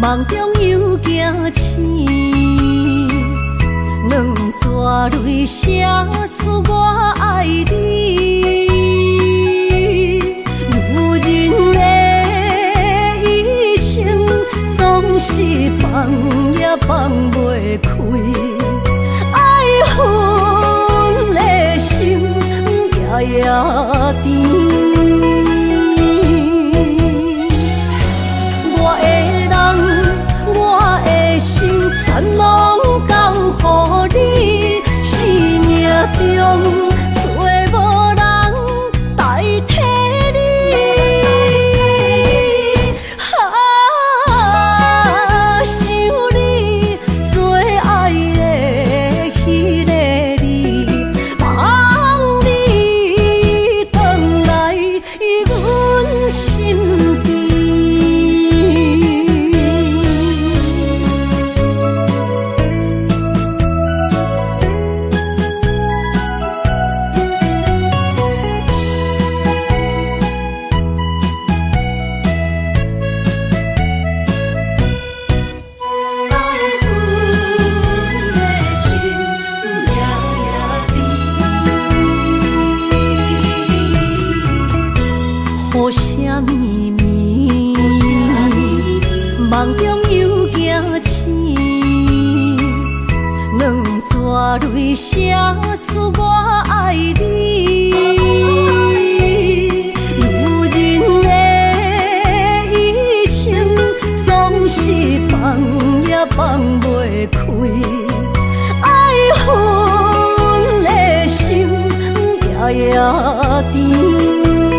梦中又惊醒，两纸泪写出我爱你。女人的一生总是放也放袂开，爱恨的心夜夜甜。全拢交予你，生命中找无人代替你。想你最爱的迄个你，望你回来阮身边。雨声绵绵，梦中又惊醒，两纸泪写出我爱你。女人的一生总是放也放袂开，爱恨的心夜夜甜。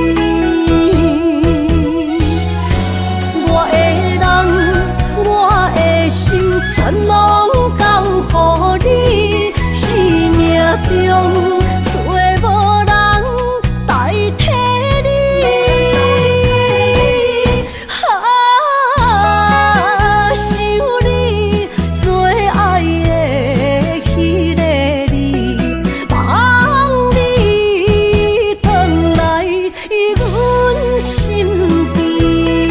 全拢交予你，生命中找无人代替你。想你最爱的迄个你，望你回来阮身边。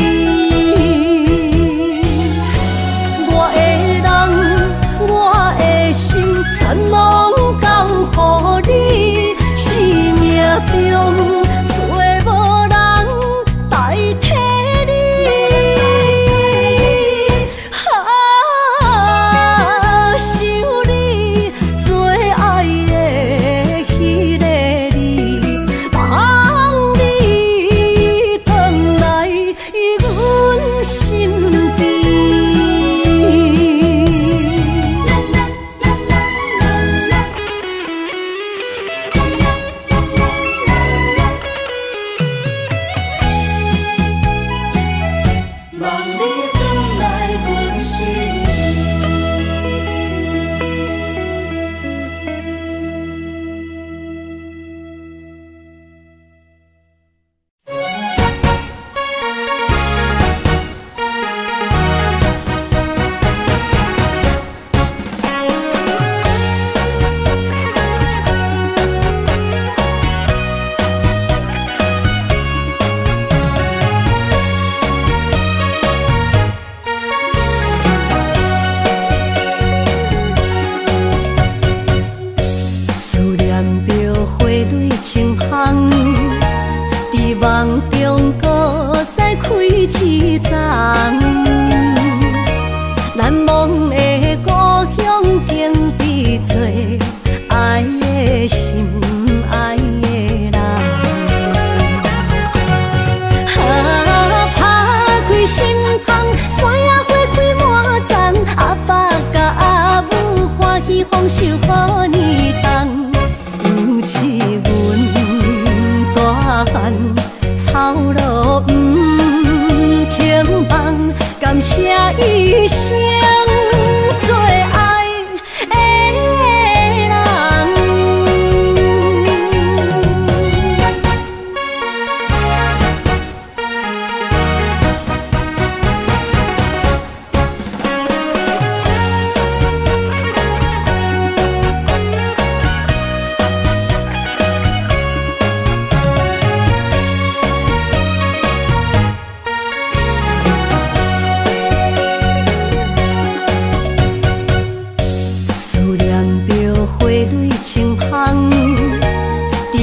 全拢交予你，生命中找无人代替你。想你最爱的迄个你，望你回来阮身边。梦中搁再开一丛，难忘的故乡经历做爱的心爱的人。打开心窗，山野花开满丛，阿爸甲阿母欢喜丰收好年冬，尤其阮大汉。草路不轻放，感谢一生最爱的人。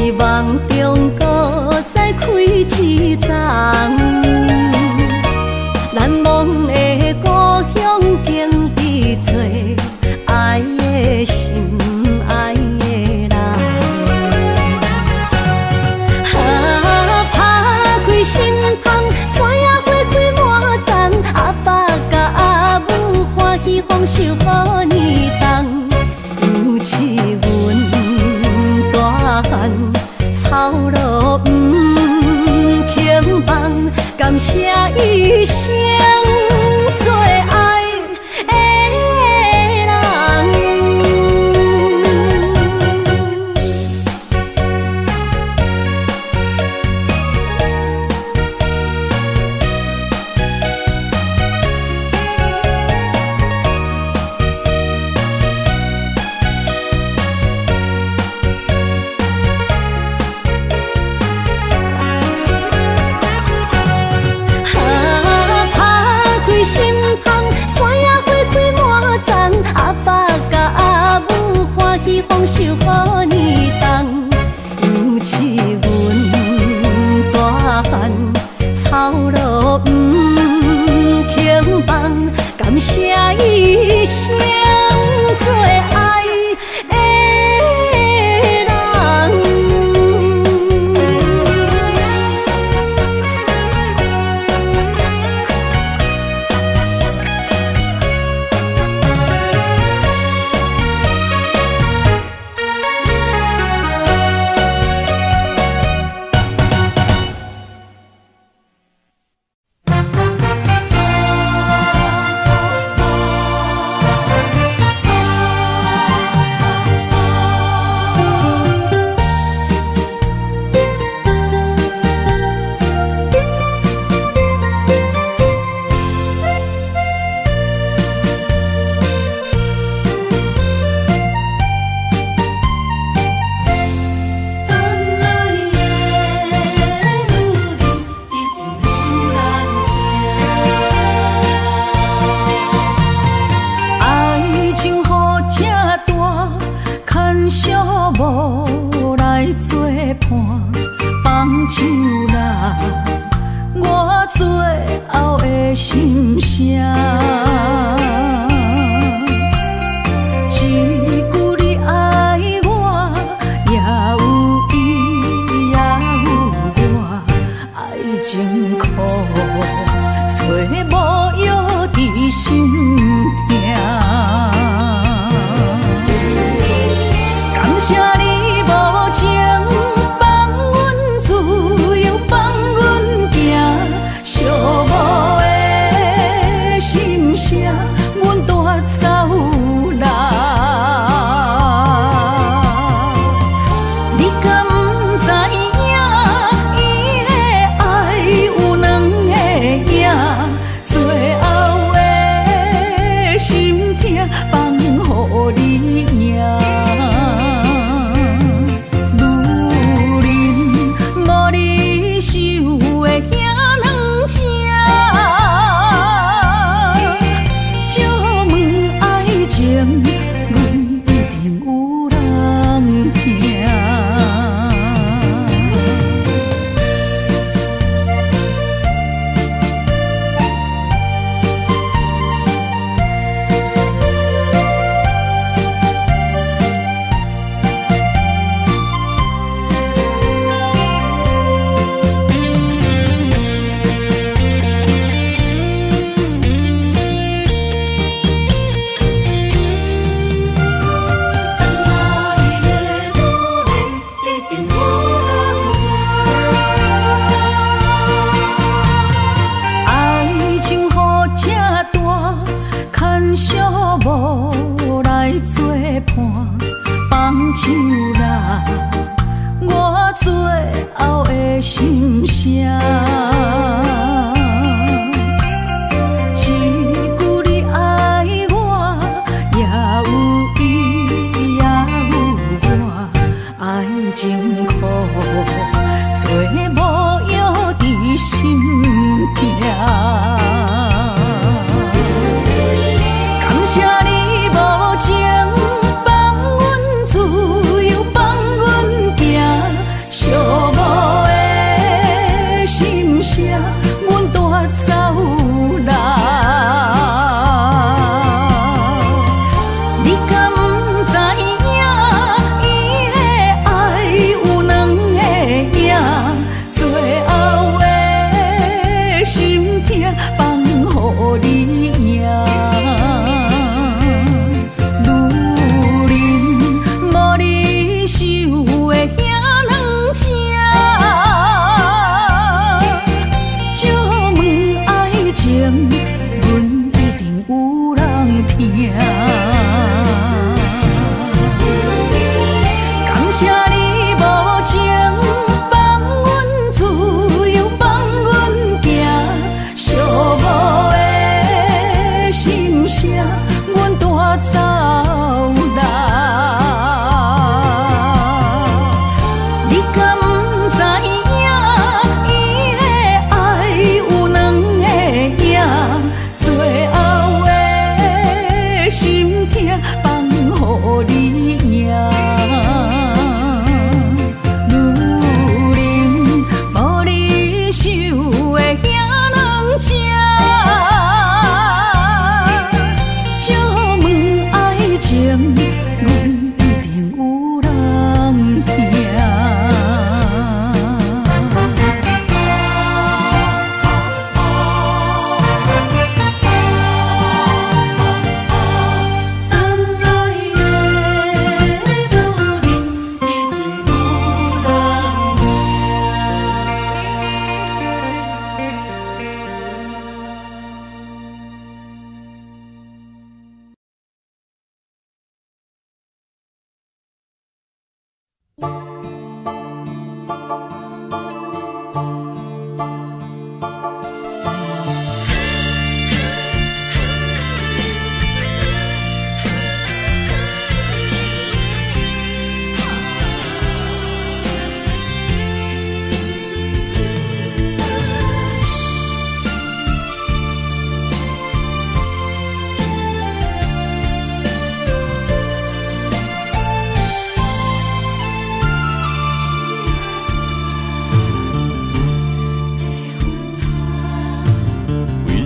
希望中国再开一丛，难忘的故乡经历做爱的心爱的人。打开心窗，山野花开满丛，阿爸甲阿母欢喜丰收好年冬，尤其阮大汉草路不轻放，感谢一生做爱的人。心窗，山野花开满丛，阿爸甲阿母欢喜丰收好年冬，尤其阮大汉草路不轻放，感谢一生做爱的人。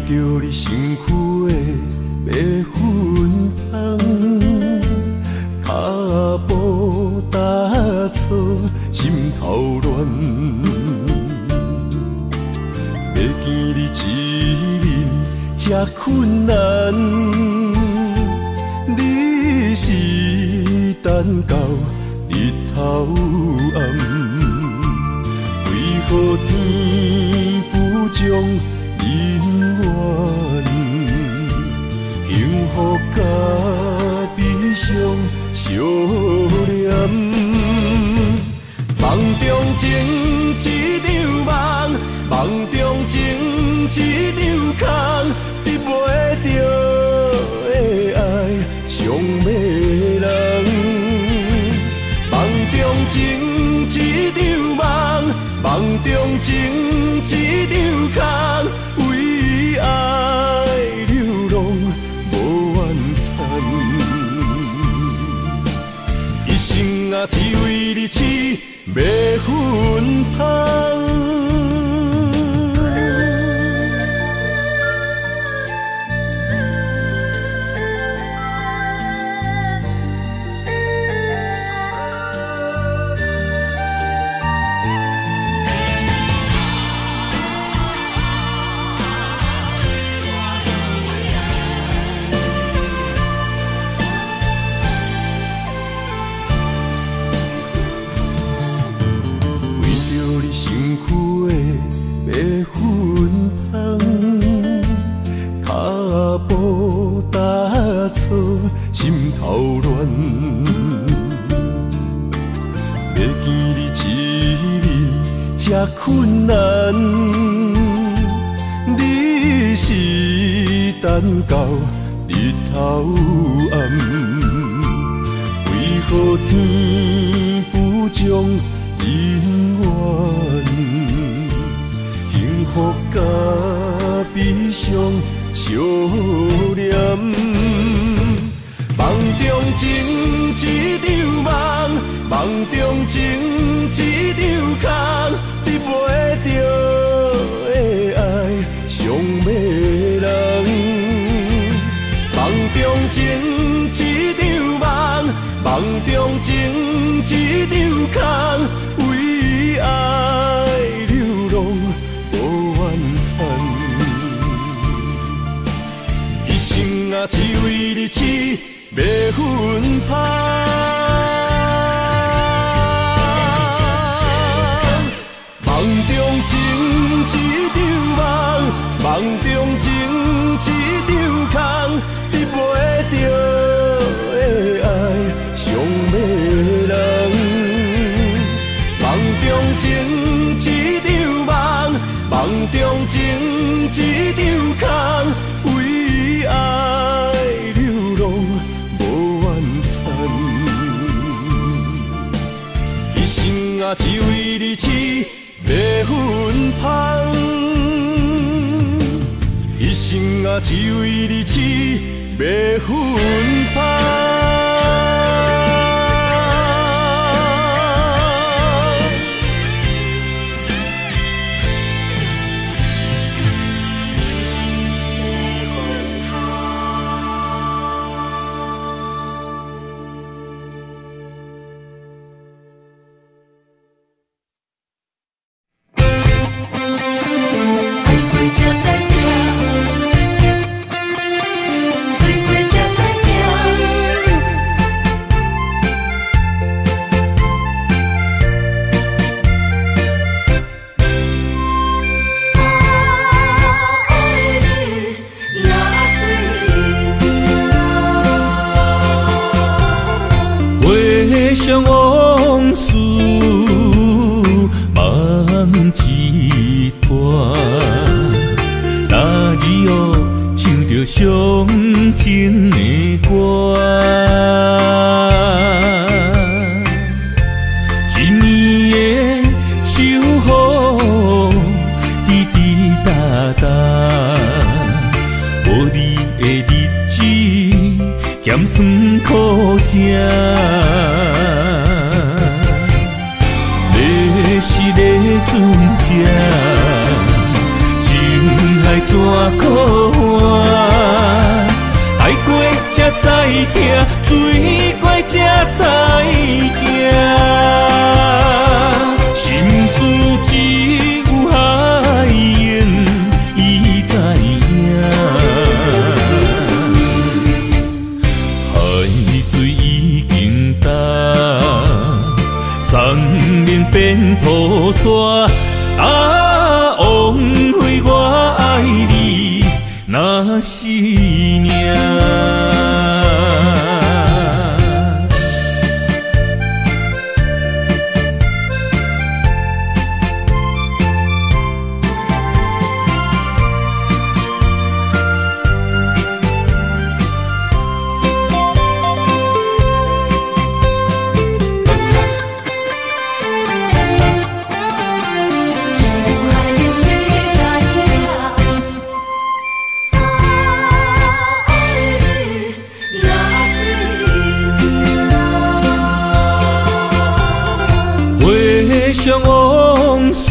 着你身躯的白粉香，脚步踏错，心头乱。要见你一面这困难，你是等到日头暗，为何天不将姻缘幸福甲悲伤相连？梦中情一场梦，梦中情一场空，得袂着的爱上迷人。梦中情一场梦，梦中情一场空，为爱流浪无怨叹。一生啊，只为你痴迷魂香。心头乱，要见你一面这困难，你是等到日头暗，为何天不将姻缘幸福甲悲伤相连？梦中情一场梦，梦中情一场空，得袂着的爱上迷人。梦中情一场梦，梦中情一场空，为爱流浪无怨叹。一生啊，只为你痴迷魂香。梦中情一场梦，梦中情一场空，得袂着的爱上迷人。梦中情一场梦，梦中情一场空，为爱流浪无怨叹。一生啊，只为你痴迷魂香。一生啊，只为你痴迷魂香。 想往事梦一段，那日哦唱着伤情的歌，一暝的秋雨滴滴答答，无你的日子咸酸苦涩。是咧船只，情海海怎可换？爱过才知疼，水过才知行。心事只有海燕伊知影，海水已经干，山明变土沙。枉费我爱你那是命。想往事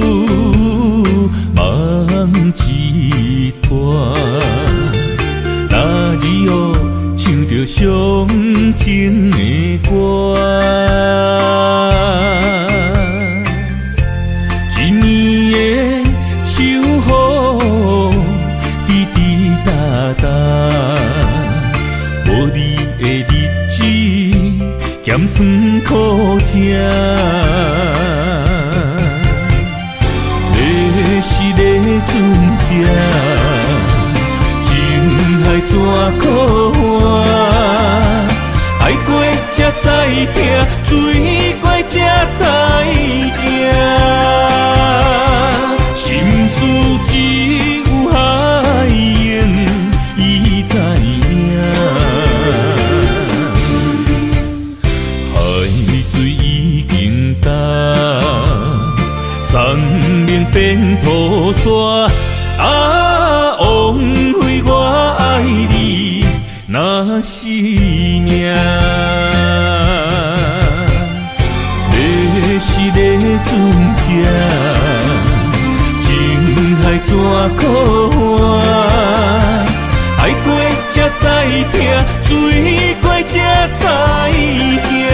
梦一段，那日后唱着伤情的歌，一年的秋雨滴滴答答，无你的日子咸酸苦涩。是个船只，情海怎可换？爱过才知疼，水过才知行。心事只有海燕伊知影，海水已经干。山明变土沙，枉费我爱你那是命。你是个船只，情海怎可换？爱过才知疼，水过才知行。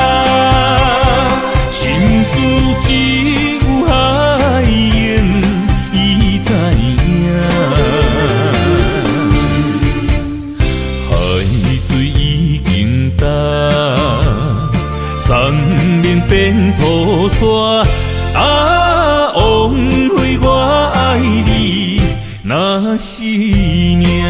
心事只有海燕伊知影，海水已经干，山明变土沙，枉费我爱你那是命。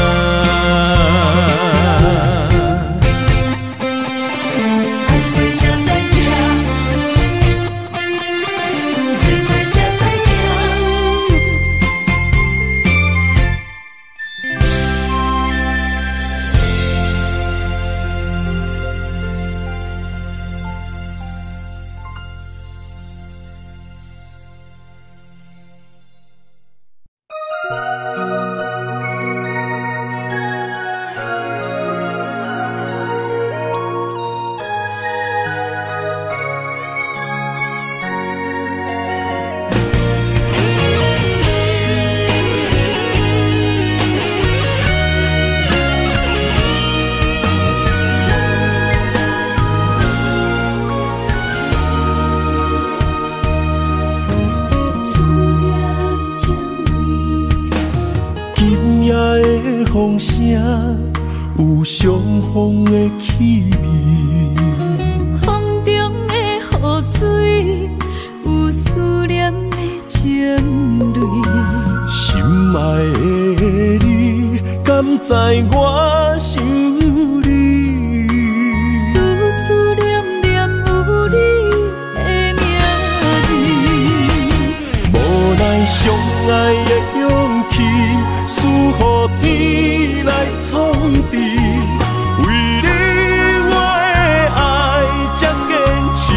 风声有相逢的气味， 风中的雨水有思念的情泪。 心爱的你，敢知我想你？ 思念念有你的名字， 无奈相爱的勇气，输予天来创治。为你我的爱才坚持。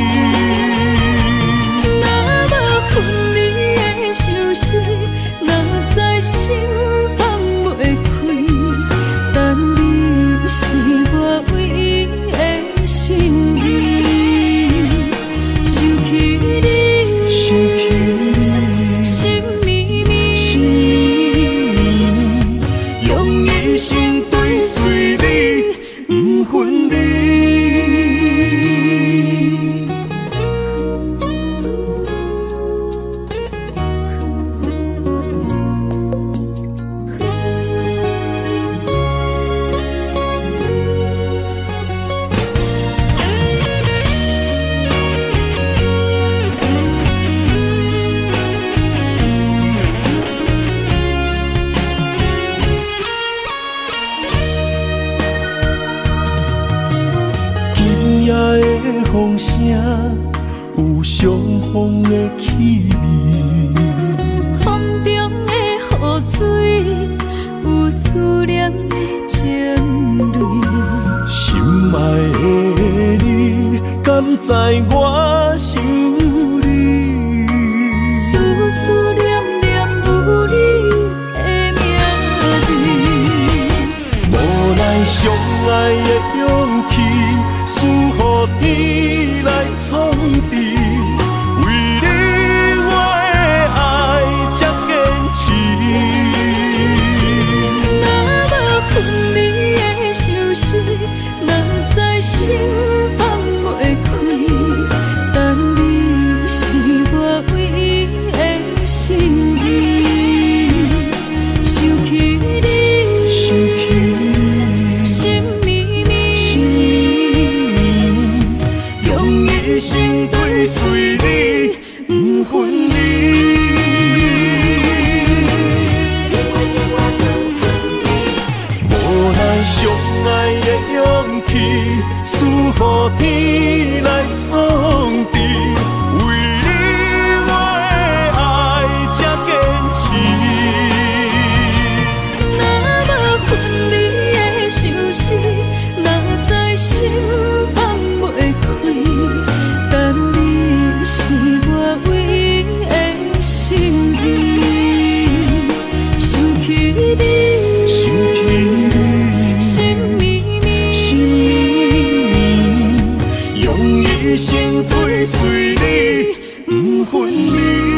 若无分离的相思，哪知心放袂开？等你风的气味， 风中的雨水，有思念的情泪。 心爱的你，敢知我想你？ 思思念念有你的名字， 无奈相爱的勇气，输予天来创治。为你我的爱才坚持。 若无分离的相思，哪知心放袂开。但你是我唯一的心意，想起你，心绵绵，用一生追随你，不分离。 无奈相爱的勇气，输予天来创治。为你我的爱才坚持。 若无分离的相思，哪知心放袂开。但你是我唯一的心意，想起你，心绵绵， 用一生追随你，不分离。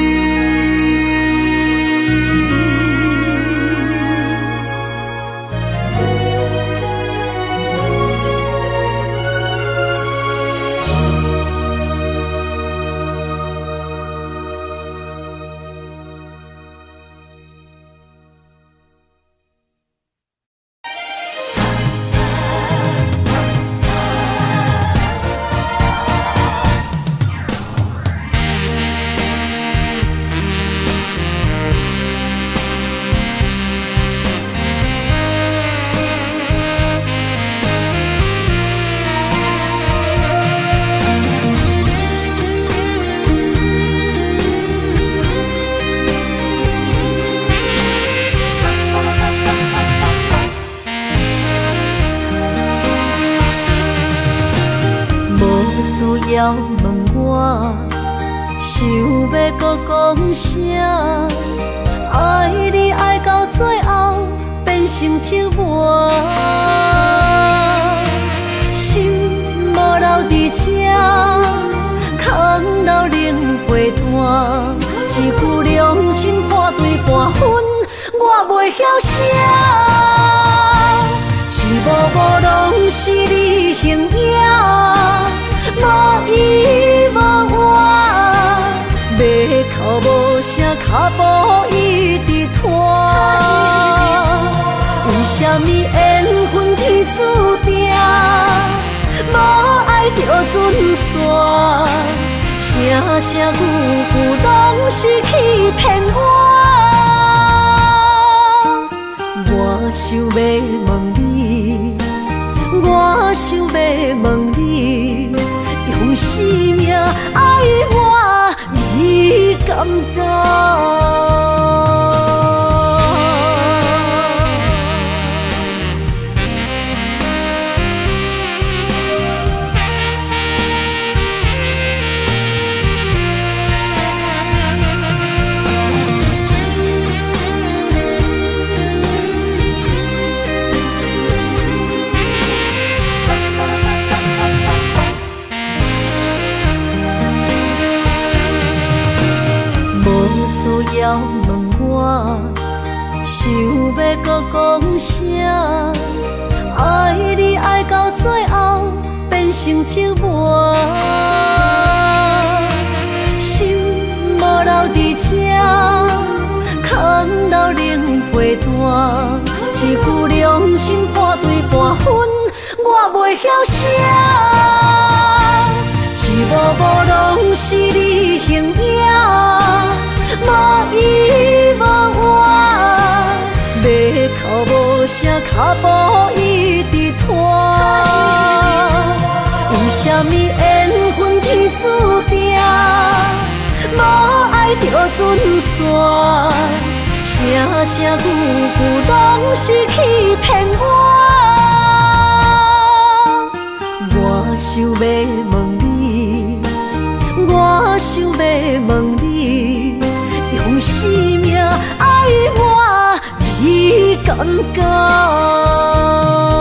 需要问我，想要搁讲啥？爱你爱到最后变成寂寞，心无留伫这，空留冷陪伴。一句良心破对半分，我袂晓写。一幕幕拢是你形影。无依无我，要哭无声，脚步一直拖。为什么缘分天注定，无爱就准线？声声句句拢是欺骗我。我想要问你，我想要问你。用生命爱我，你敢当？需要问我，想要搁讲啥？爱你爱到最后变成寂寞，心无留伫这，空留冷陪伴。一句良心破对半分，我袂晓写。一幕幕拢是你形影。无依无我，要哭无声，脚步一直拖。为什么缘分天注定， 船线，声声句句拢是欺骗我。我想要问你，我想要问你，用生命爱我，你敢讲？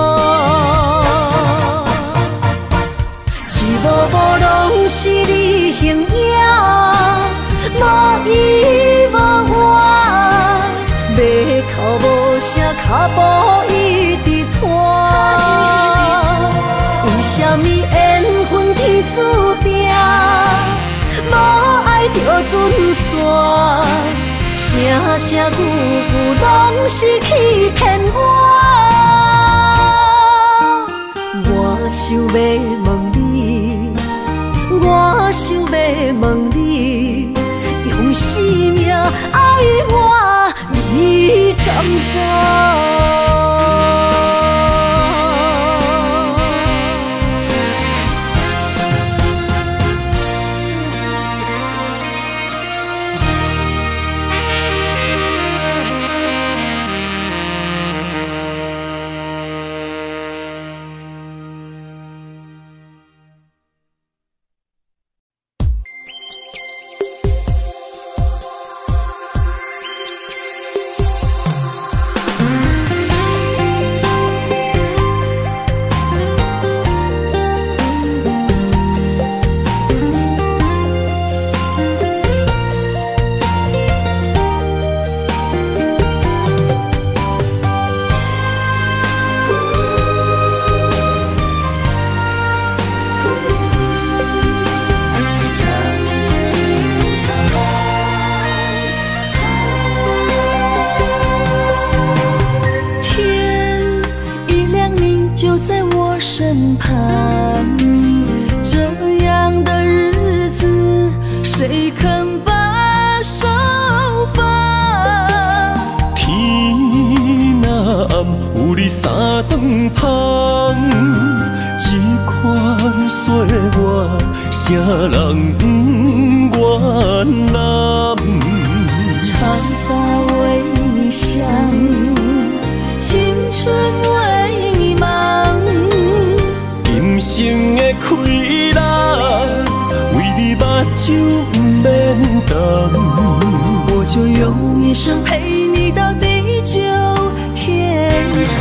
无无拢是你形影，无依无我，要哭无声，脚步一直拖。为什么缘分天注定，无爱就船线，声声句句拢是欺骗我。我想要问你，我想要问你，用生命爱我，你敢讲？身旁，这样的日子，谁肯把手放？ 天若暗，有你三顿香，这款岁月，谁人不原谅？ 长发为你香，青春为你忙。 今生的快乐，为你目睭不免干。 我就用一生陪你到地久天长。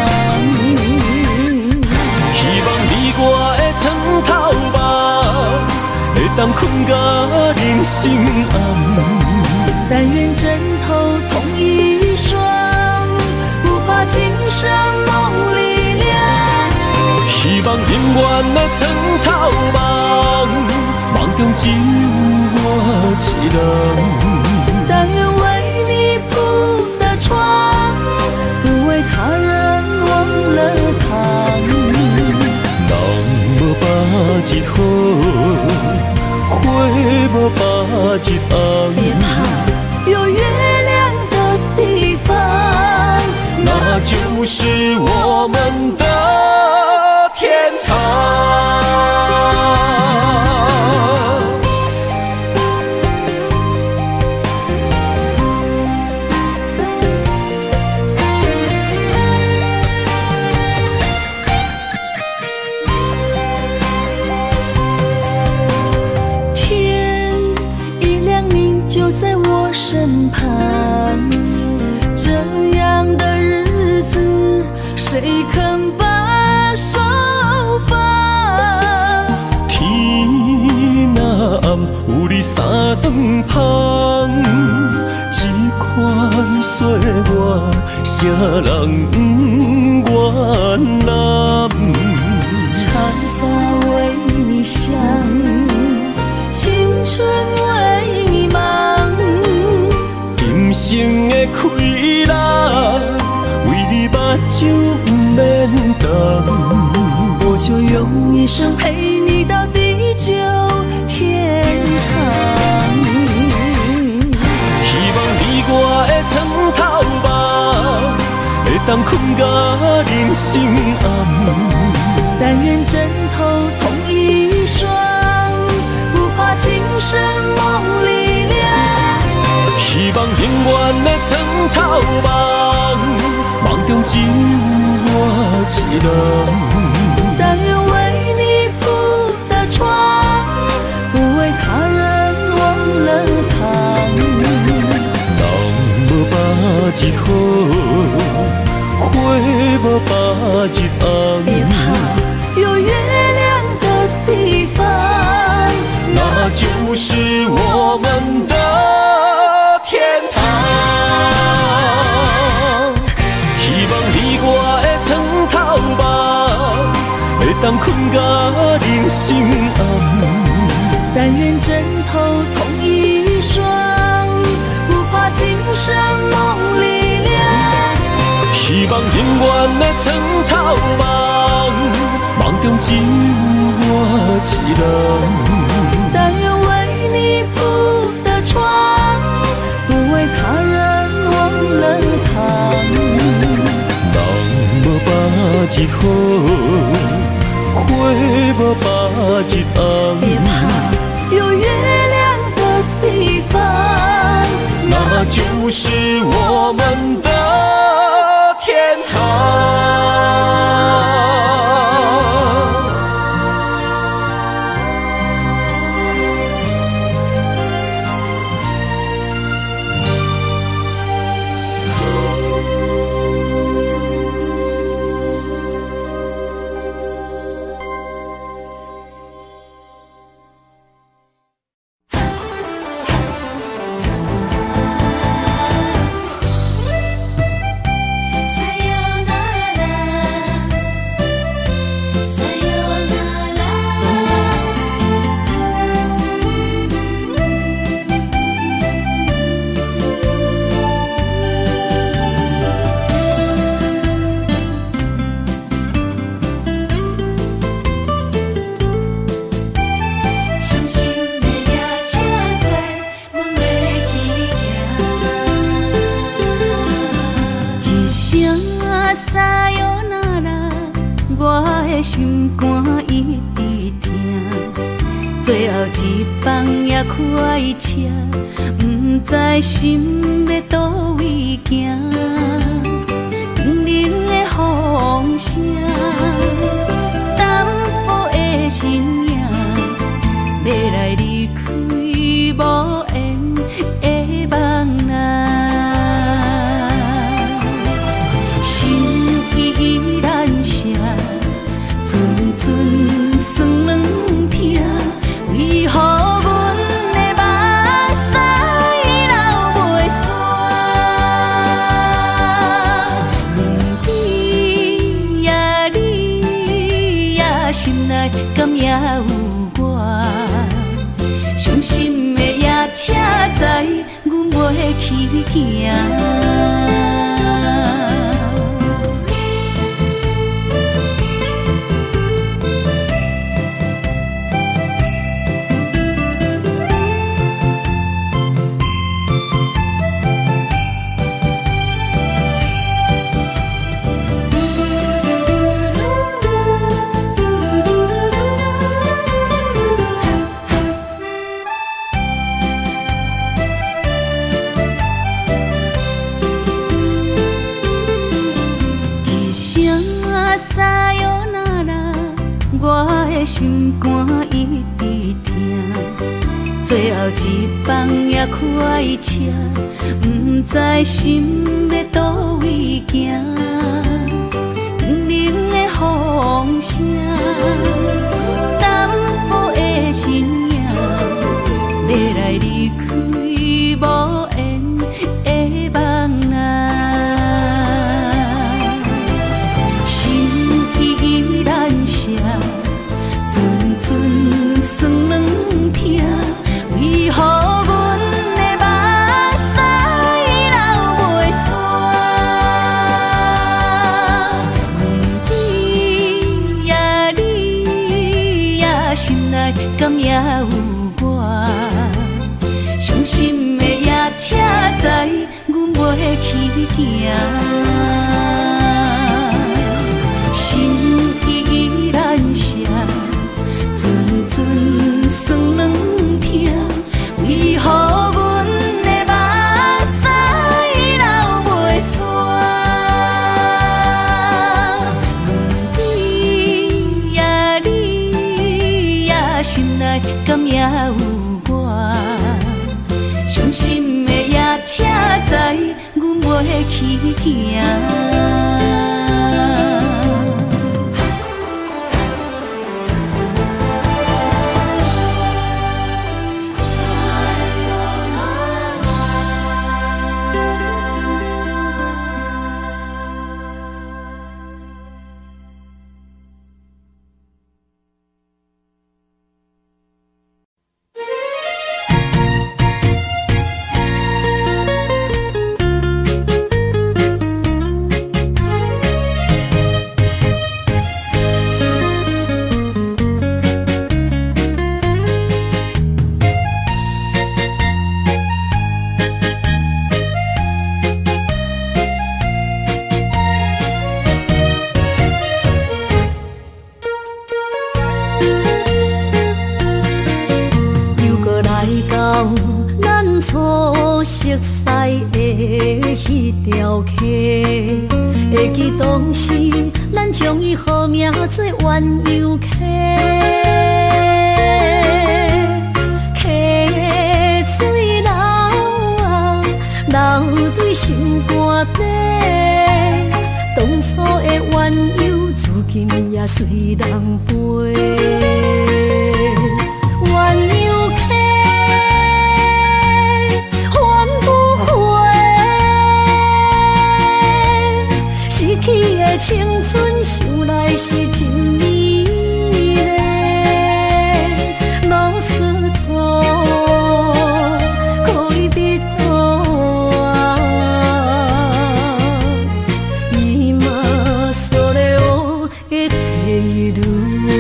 希望你我的床头梦，会当困到人生暗。 但愿枕头同一双，不怕今生梦里凉。 希望永远的床头梦，梦中只有我一人。 但愿为你铺的床，不为他人忘了糖。 人无百日好，花无百日红。 别怕有月亮的地方， 那就是我们的天堂。 天一亮，你就在我身旁，这样的日子，谁肯把手放？ 天若暗，有你三顿香，这款岁月，谁人不原谅？ 长发为你香，青春为你忙。 今生的快乐，为你目睭不免干。 我就用一生陪你到地久天长。 希望你我的床头梦，会当困到人生暗。 但愿枕头同一双，不怕今生梦里凉。 只有我一人。 但愿为你铺的床，不为他人忘了疼。 人无百日好，花无百日红。 别怕，有月亮的地方， 那就是我们的天堂。希望你我的床头梦，会当困甲人生暗。 但愿枕头同一双，不怕今生梦里凉。 希望永远的床头梦，梦中只有我一人。 但愿为你铺的床，不为他人忘了疼。 人无百日好，花无百日红。 别怕，有月亮的地方， 那就是我们的天堂。 心肝一直疼，最后一放也开车，不知心要倒位行。冷冷的风声，淡薄的身影，要来离开无缘的梦啊，心依然舍。阵阵酸软疼，为何阮的目屎流袂煞？你呀你呀，心内敢也有我？伤心的夜车载，阮袂去行。心肝一直疼，最后一放也开车，不知心要倒位行。冷冷的风声，淡薄的身影，要来离开无缘的梦啊，心依然舍。阵阵酸软疼，为何阮的目屎流袂煞？你呀你呀，心内敢也有我？伤心的夜车载，阮袂去行。心依然舍。阵阵酸软疼，为何阮的目屎流袂煞？ 有我，伤心的夜车载，阮袂去行。会记当时，咱将伊号名做鸳鸯溪，溪水流啊，流对心肝底。当初的鸳鸯，如今也随人飞。鸳鸯溪。失去的青春，想来是真美丽。老师徒，可以别途啊，伊嘛所了的退路。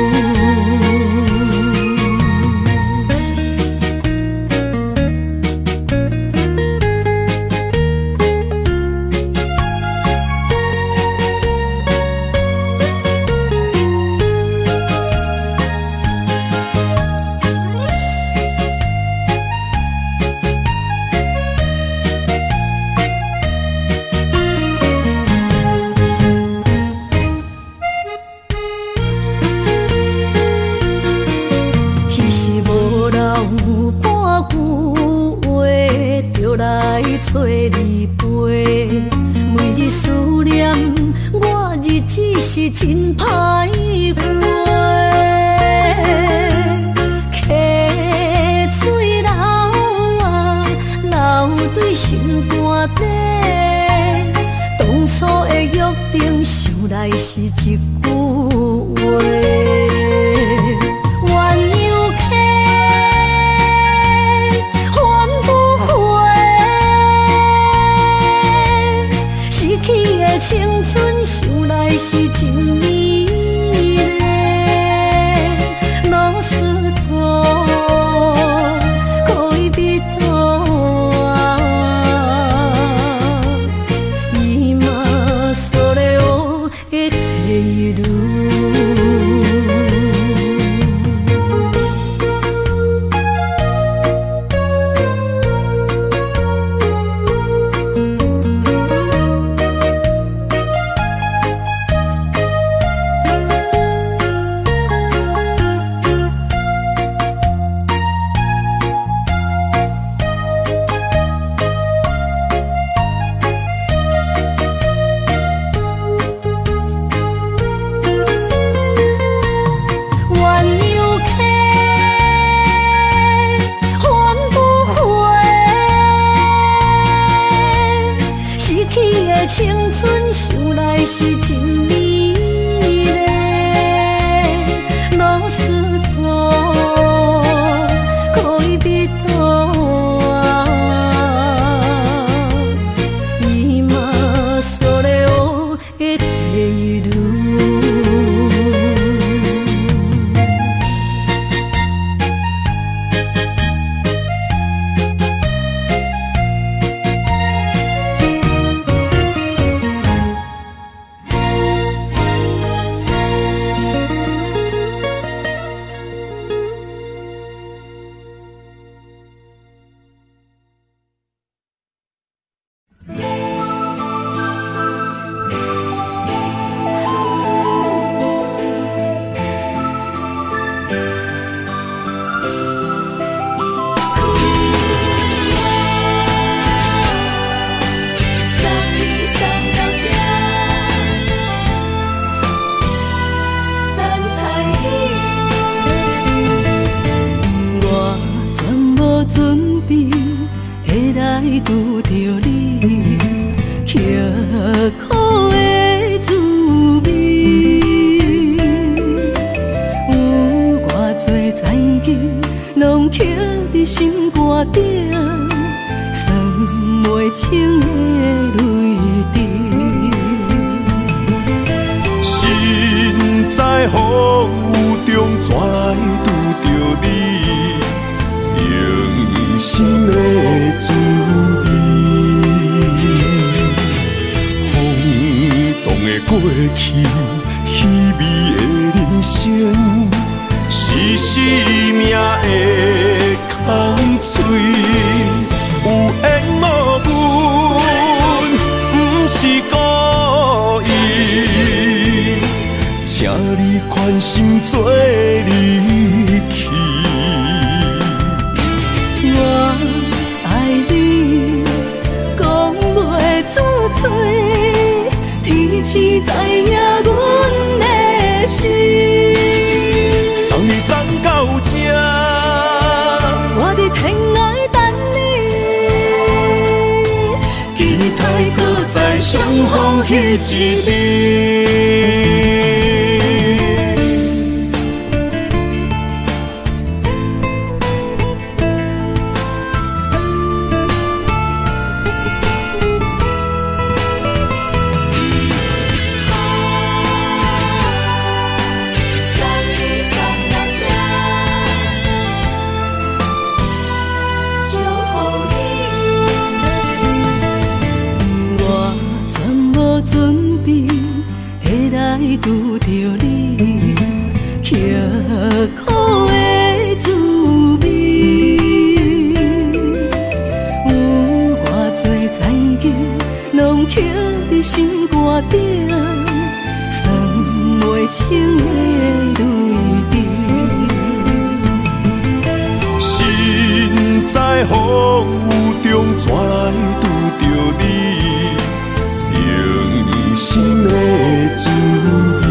找你陪，每日思念，我日子是真歹过。溪水流啊，流对心肝底。当初的约定，想来是一句话。青春想来是真美丽，老师徒可以别途啊，伊嘛所了的退路。 来拄着你，刻苦的滋味。有偌多情景，拢刻伫心肝顶，算袂清的泪滴。 心在风雨中，怎来拄着你？用心的滋味，轰动的过去，稀微的人生，是生命的空嘴，有缘无分，不是故意，请你宽心做离去。 我爱你，讲袂出嘴，天赐知影阮的心。 送你送到这， 我伫天涯等你， 期待搁再相逢彼一日。 拄着你，刻苦的滋味。有偌多情景，拢刻伫心肝顶，算袂清的泪滴。 心在风雨中，怎来拄着你？用心的滋味，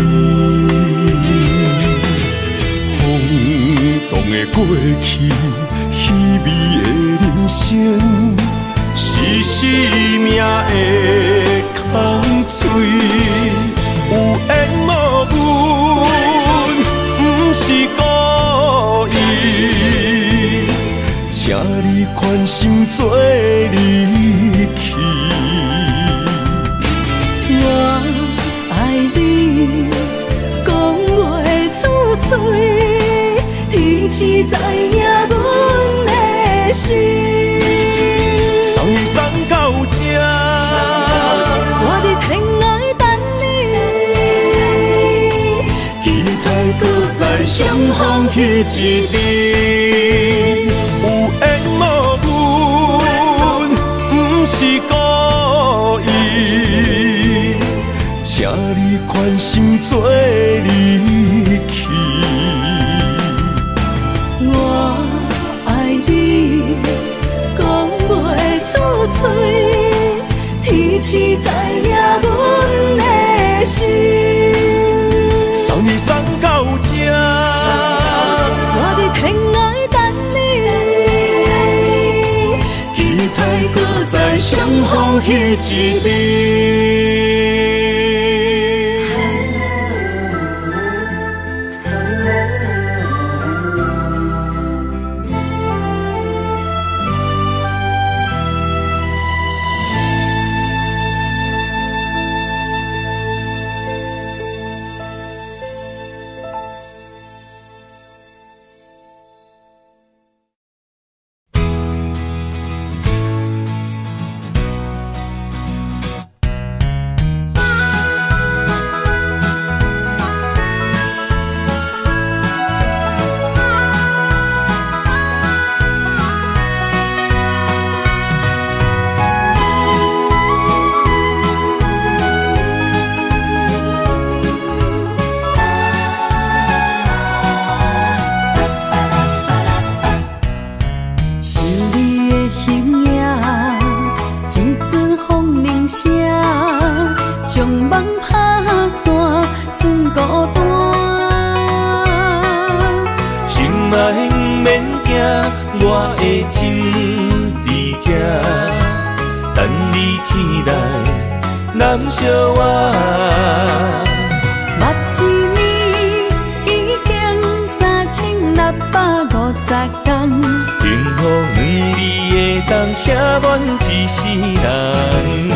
轰动的过去，稀微的人生，是生命的空嘴，有缘无分，不是故意，请你宽心做离去。 我爱你，讲袂出嘴，天赐知影阮的心。 送你送到这， 我伫天涯等你， 期待搁再相逢彼一日。有缘无分，不是故意，请你宽心做离去。 我爱你，讲袂出嘴，天赐知影阮的心。 送你送到这， 我伫天涯等你， 期待搁再相逢彼一日。 将梦拍散，剩孤单。 心爱免惊，我的心伫这。 醒来，难相偎。 目一年已经3650天， 幸福两字会当写满一世人。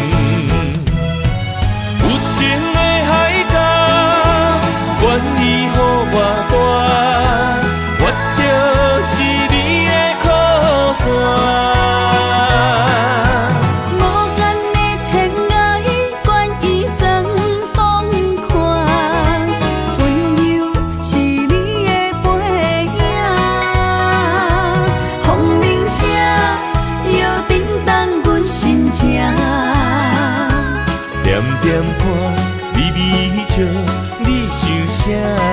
有情的海角，愿意予我大，我就是你的靠山。点点看，微微笑，你想啥？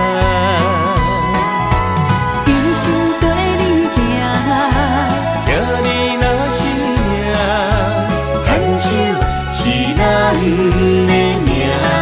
一生跟你行， 行你若是命，牵手是咱的命。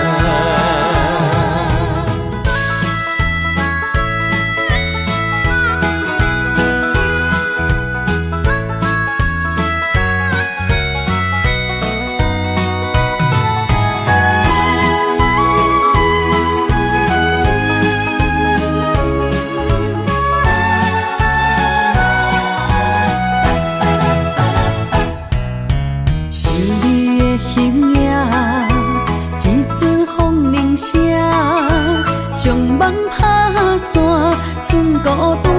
将梦拍散，剩孤单。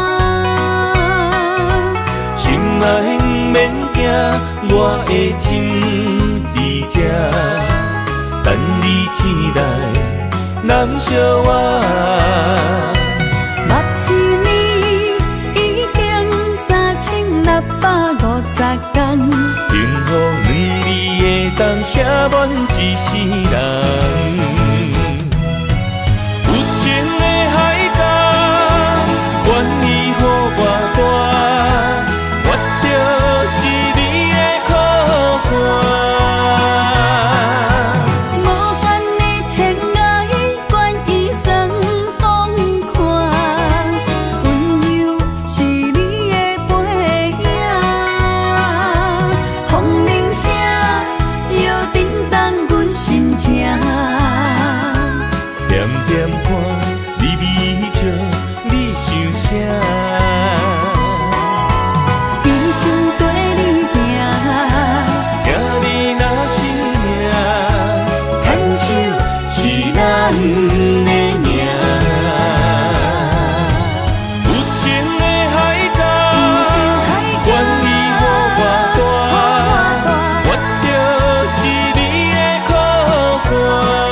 心爱不免惊，我的心伫这，等你醒来，难相偎。 目一年已经3650天， 幸福两字会当写满一世人。点点看，微微笑，你想啥？ 一生跟你行， 行你若是命，牵手是咱的命。有情的海角，愿意予我大，我就是你的靠山。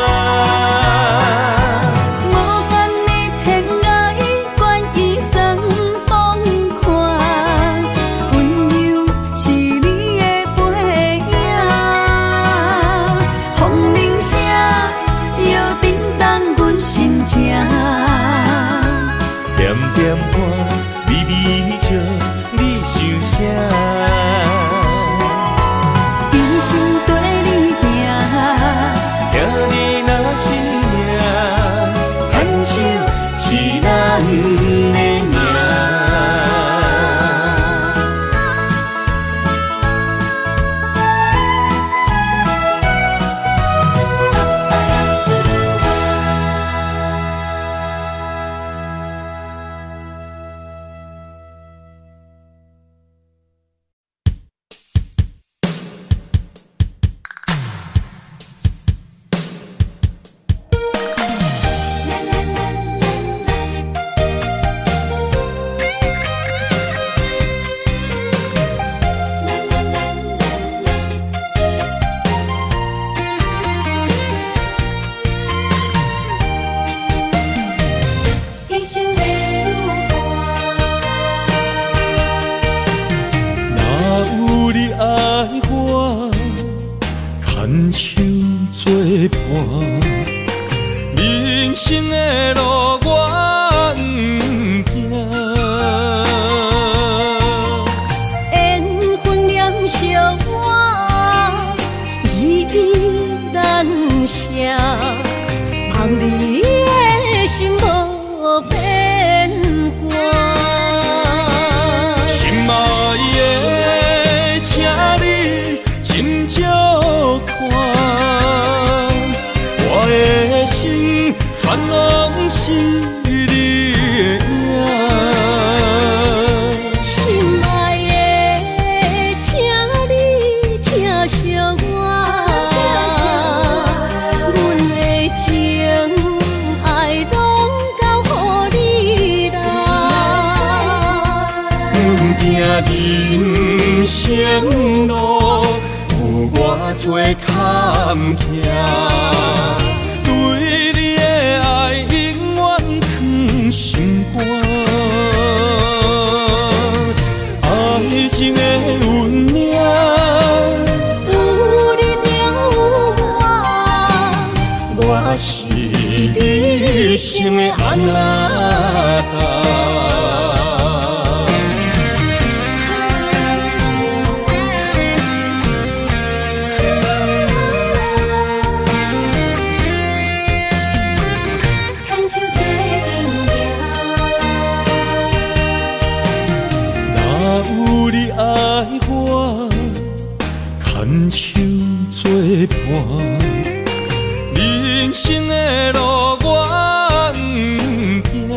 点点看，微微笑，你想啥？ 一生跟你行， 行你若是命，牵手是咱的命。牵手作伴，人生的路我不惊。 缘分念相我依依难舍，望你的心无变卦。 心爱的，请你真正。 人生路有偌多坎坷，对你的爱永远藏心肝。爱情的运命， 有你有我， 我是你生的安那达。牵手作伴，人生的路我不行。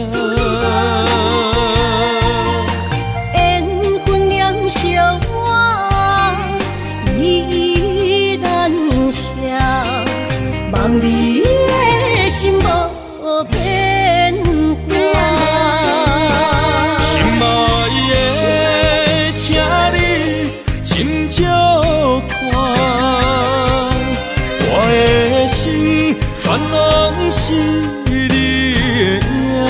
缘分念相我依然写，望你的心无变化。 心爱的，请你斟酌。全拢是你的影，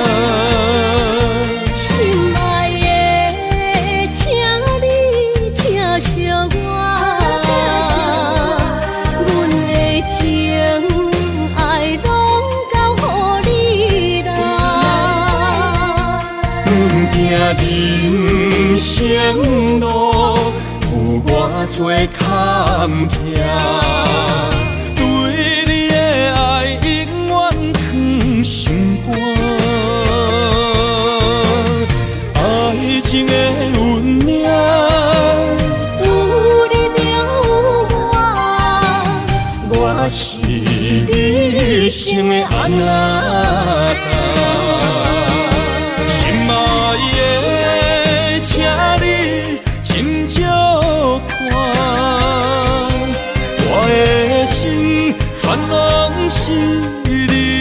心爱的，请你疼惜我，阮的情爱拢交予你啦。 阮行人生路有偌多坎坷。心肝，爱情的运命， 有你有我， 我是你生的安那达。心爱的，请你斟酌看，我的心全拢是你。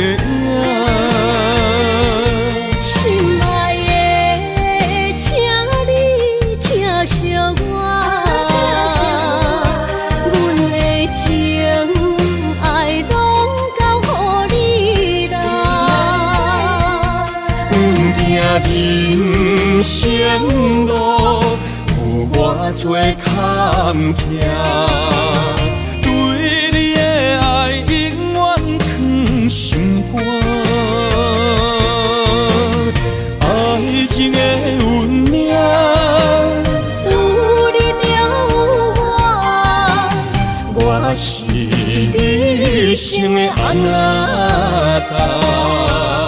人生路有偌多坎坷，对你的爱永远藏心肝。爱情的运命， 有你有我， 我是你生的安那达。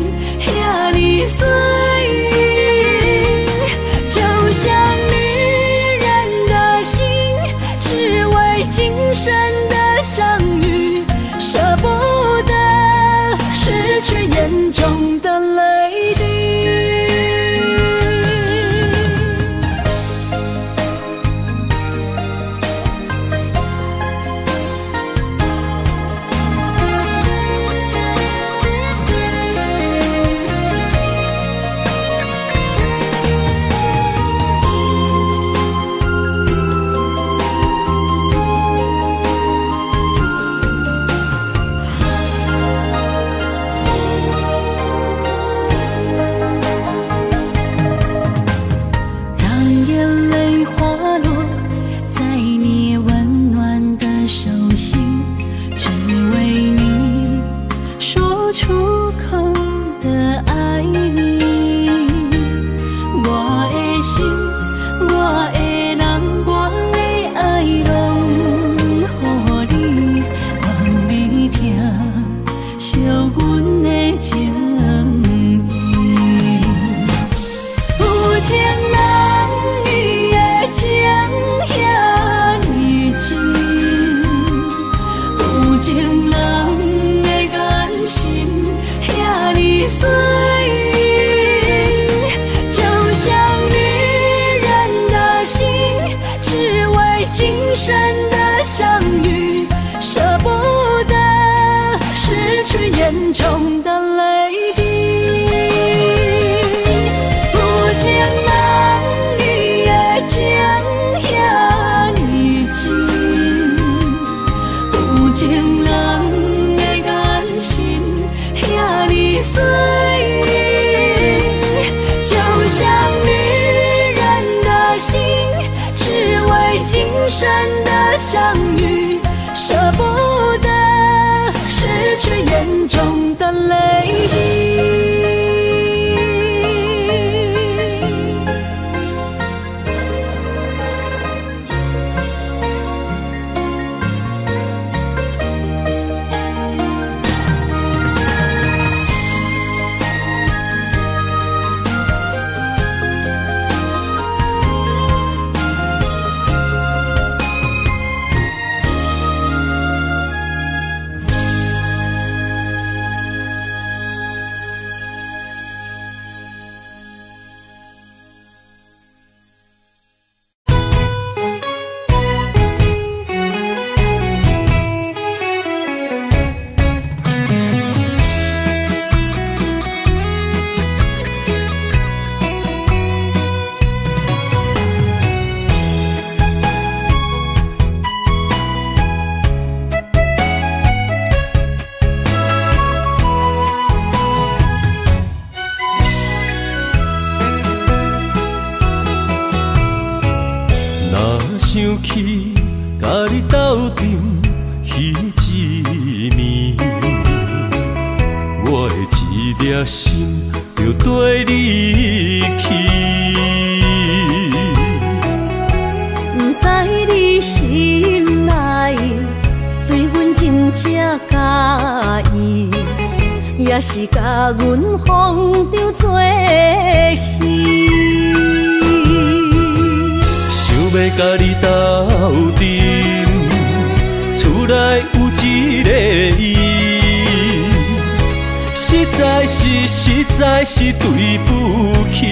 就像你样女人的心，只为今生的相遇，舍不得失去眼中的泪滴。 想起甲你斗阵彼一暝，我的一粒心就跟你去。 不知你心内对阮真正介意，也是甲阮放着做戏。 要甲你斗阵，厝内有一个伊，实在是对不起。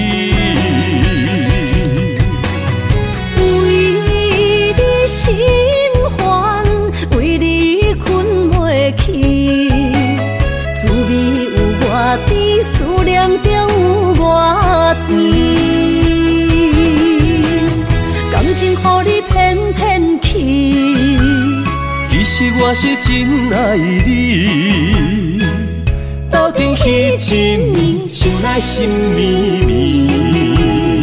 为你心烦，为你困袂去，滋味有外甜，思念就有外甜。感情予你骗骗去， 其实我是真爱你，斗阵彼一暝，想来心绵绵。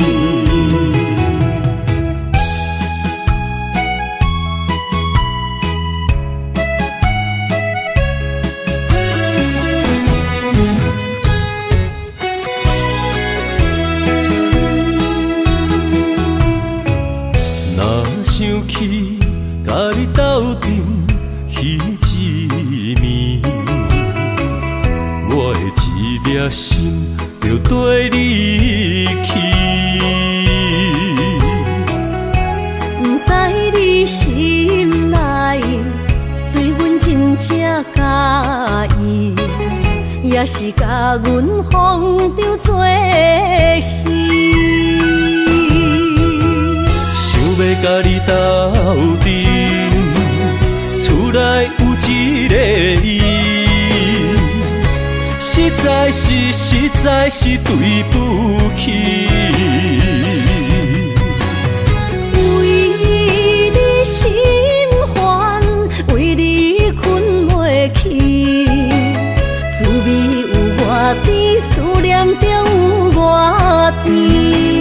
想起甲你斗阵彼一暝，我的一粒心就跟你去。 不知你心内对阮真正介意，也是甲阮放着做戏。 要甲你斗阵，厝内有一个伊，实在是对不起。 为你心烦，为你困袂去，滋味有外甜，思念就有外甜。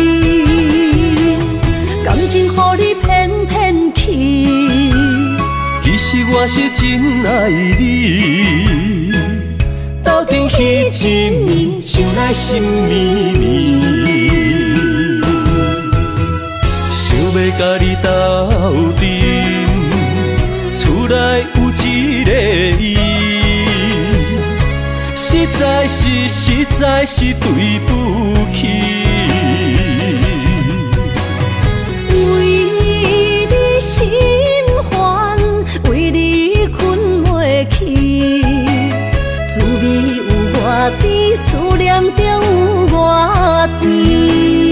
感情予你骗骗去， 其实我是真爱你，斗阵彼一暝，想来心绵绵。想要甲你斗阵，厝内有一个伊，实在是对不起。 心烦，为你困袂去，滋味有外甜，思念就有外甜。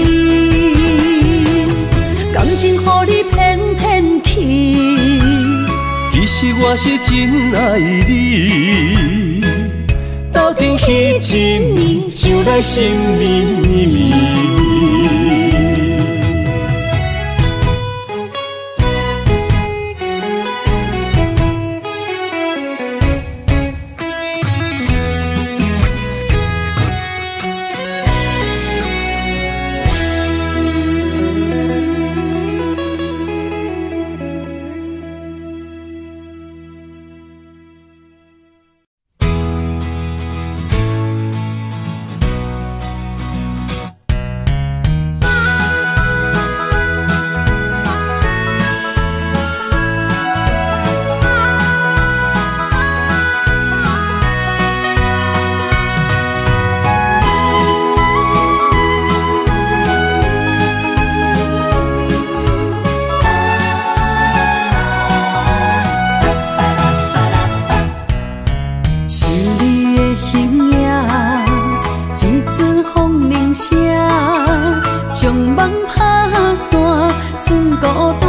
感情予你骗骗去， 其实我是真爱你，斗阵彼一暝，想来心绵绵。 剩孤单。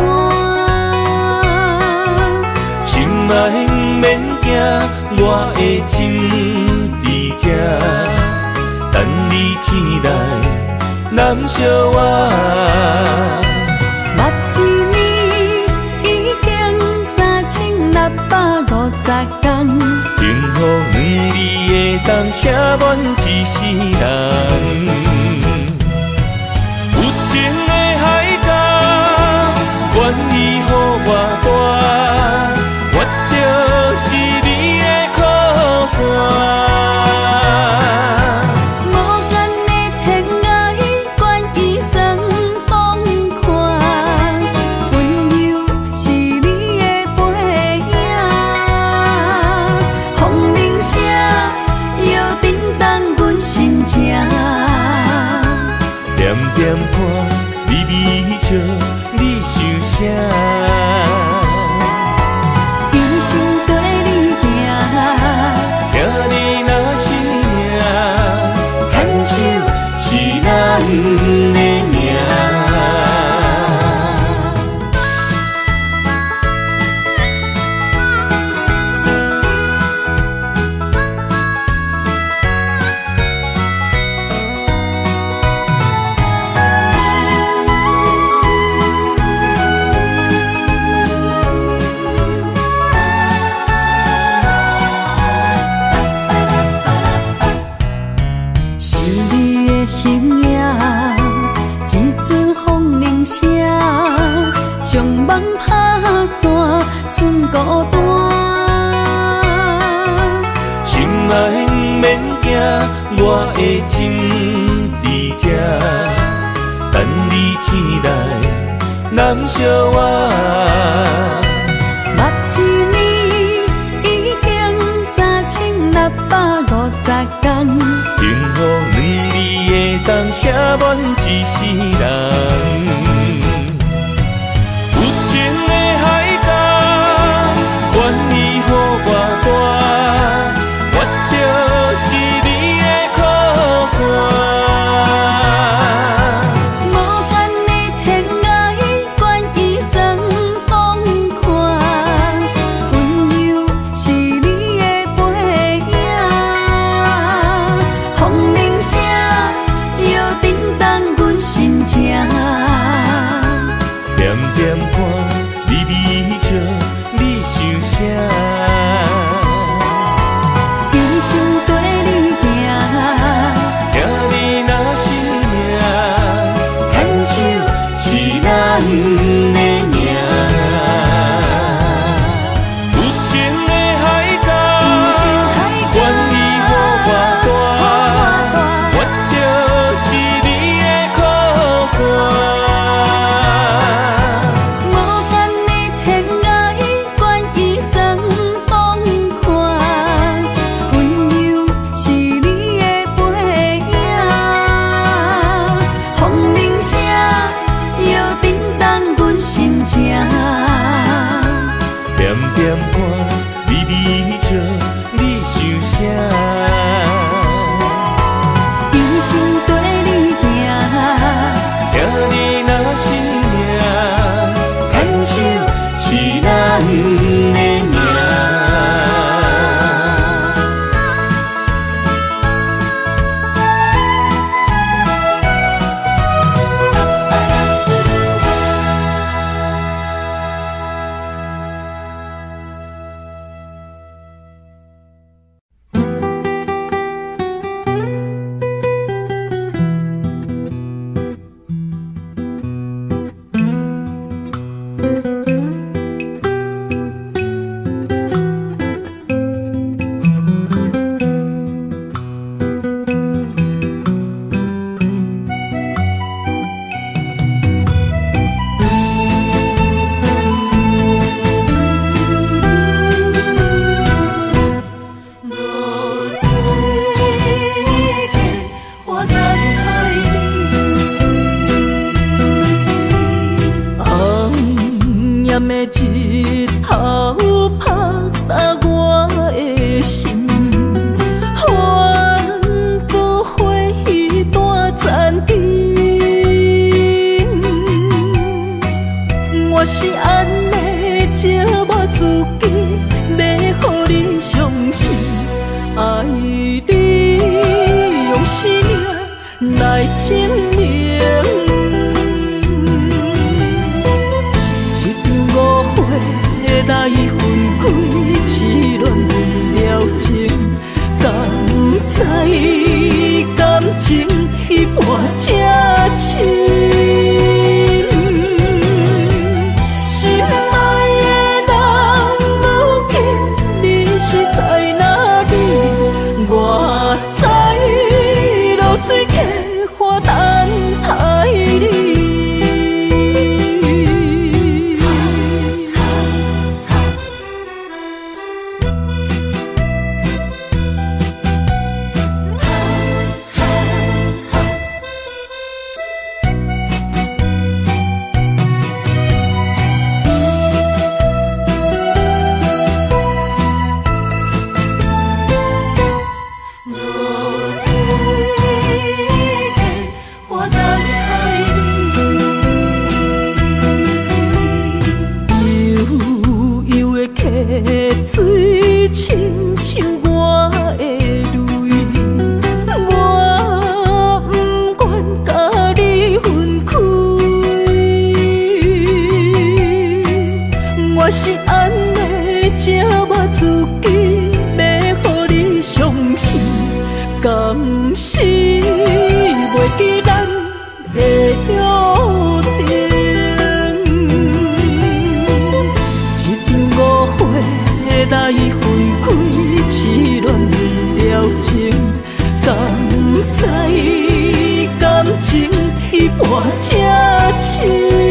心爱不免惊，我的心伫这，等你醒来，难相我。 目一年已经3650天， 幸福两字会当写满一世人。有情的海角，愿意予我大，我就是你的靠山。 无间的天涯，愿意算风看，温柔是你的背影。风铃声摇叮当阮心情， 点点看，微微笑，你想啥？ 一生跟你行， 听你若是命，牵手是咱的命。 是你的形影，一阵风铃声，将梦拍散，剩孤单。 心爱不免惊，我的心伫这，等你醒来，难相我。 目一年已经3650天， 幸福两字会当写满一世人。有情的海角，愿意予我大，我就是你的靠山。 无间的天涯，愿意算风看，温柔是你的背影。风铃声摇叮当阮心情， 点点看，微微笑，你想啥？ 一生跟你行， 听你若是命，牵手是咱的命。有情的海角，愿意予我大，我就是你的靠山。 这深。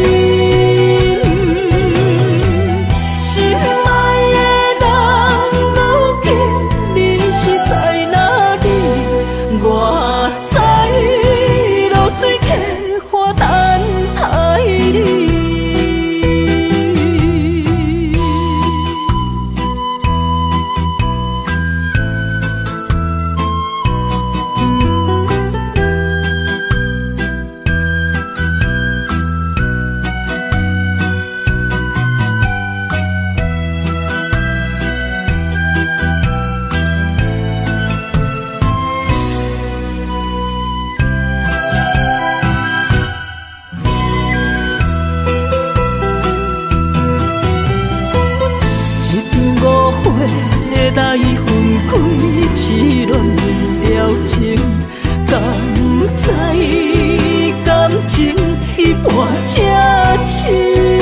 心爱的人，如今你是在哪里？我在落水溪花等待你。来分开，痴恋为了情，敢知感情彼半这深？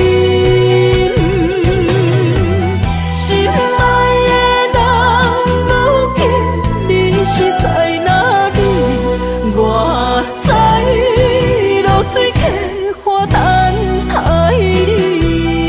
心爱的人，如今你是在哪里？我在落水溪花等待你。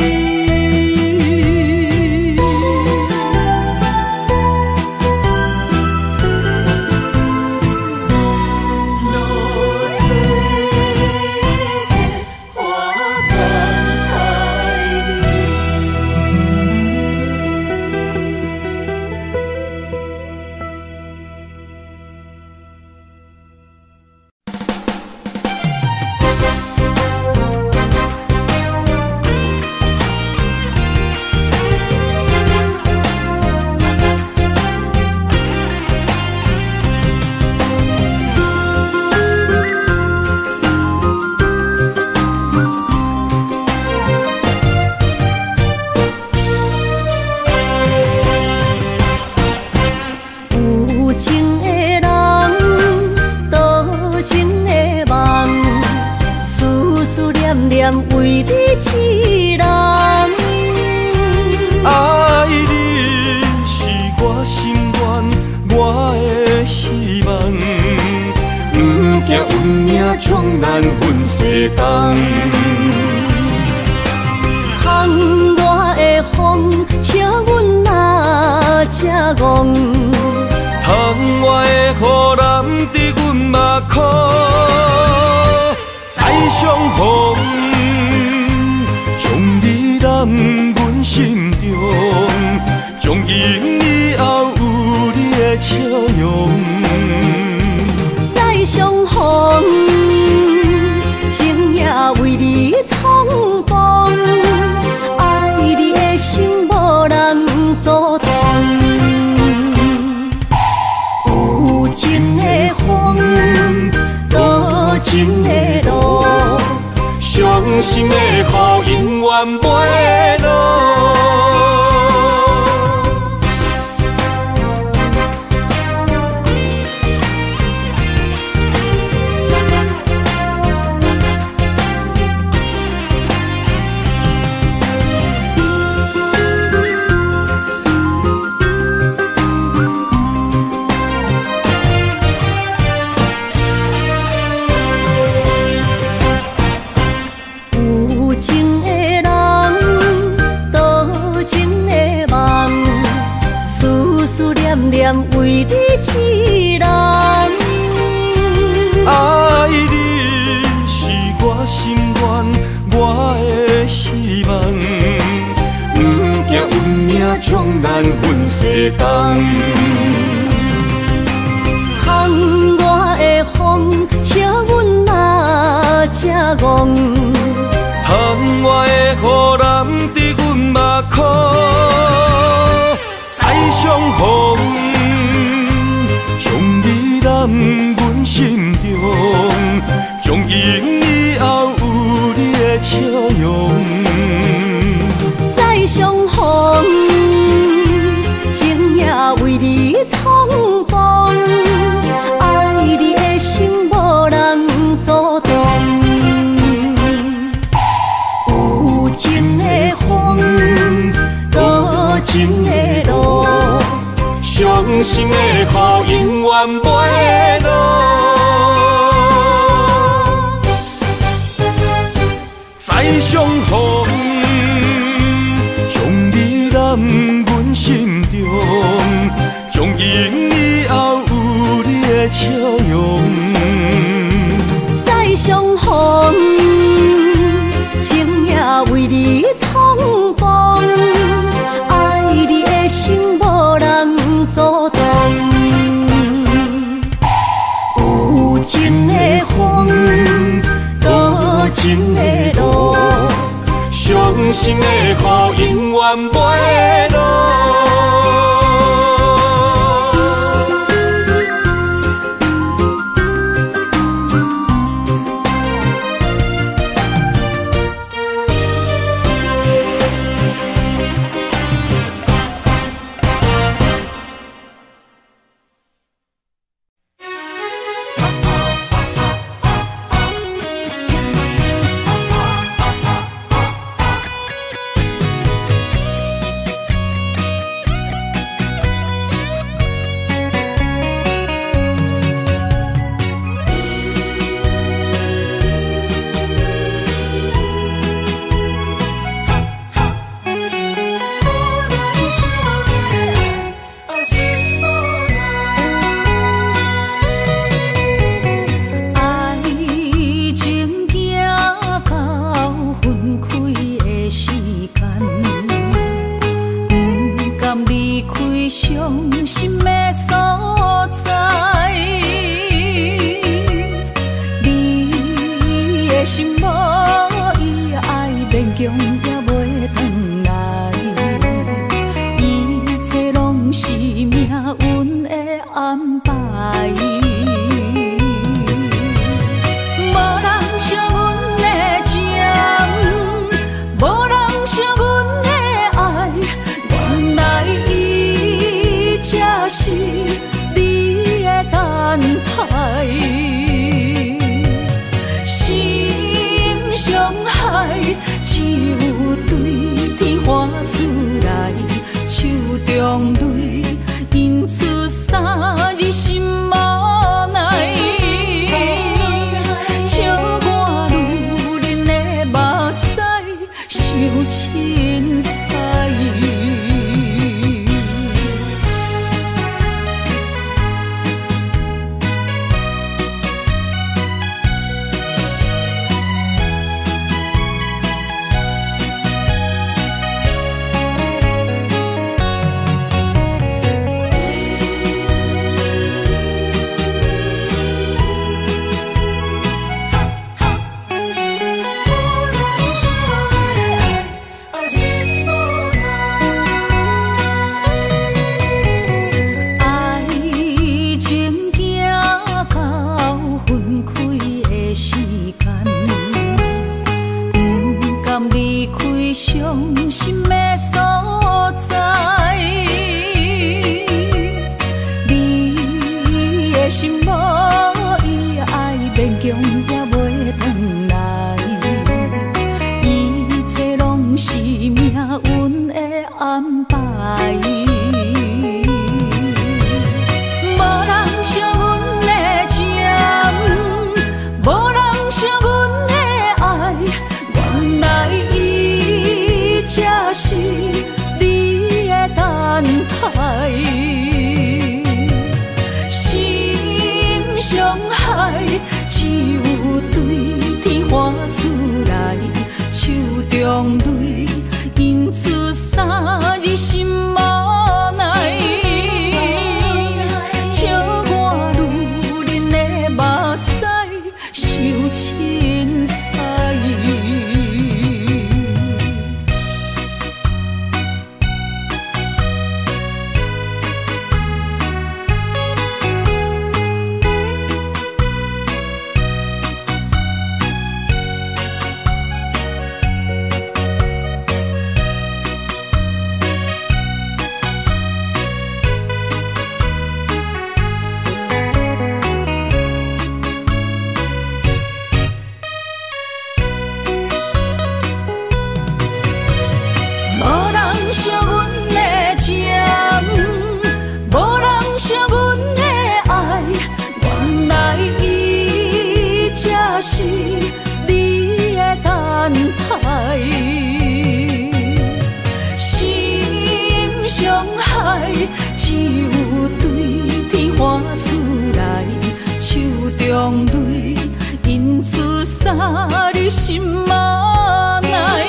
为你痴人， 爱你是我心愿，我的希望。不惊运命冲咱分世东， 窗外的风笑阮哪这戆， 窗外的雨淋伫阮目眶，再相逢。将你揽阮心中，从今以后有你的笑容。 再相逢，情也为你冲动，爱你的心无人阻挡。有情的风，多情的路。伤心的雨永远袂落。为你痴人， 爱你是我心愿，我的希望。不惊运命冲咱分世东， 窗外的风笑阮哪这戆， 窗外的雨淋伫阮目眶，再相逢。将你揽阮心中，从今以后有你的笑容。 再相逢，情也为你冲动，爱你的心无人阻挡。有情的风，多情的路。伤心的雨永远袂落。 相逢，将你揽阮心中，从今以后有你的笑容。 再相逢，情也为你冲动，爱你的心无人阻挡。有情的风，多情的路，伤心的雨永远袂落。是只有对天花出来，手中泪因出洒你心嘛奈，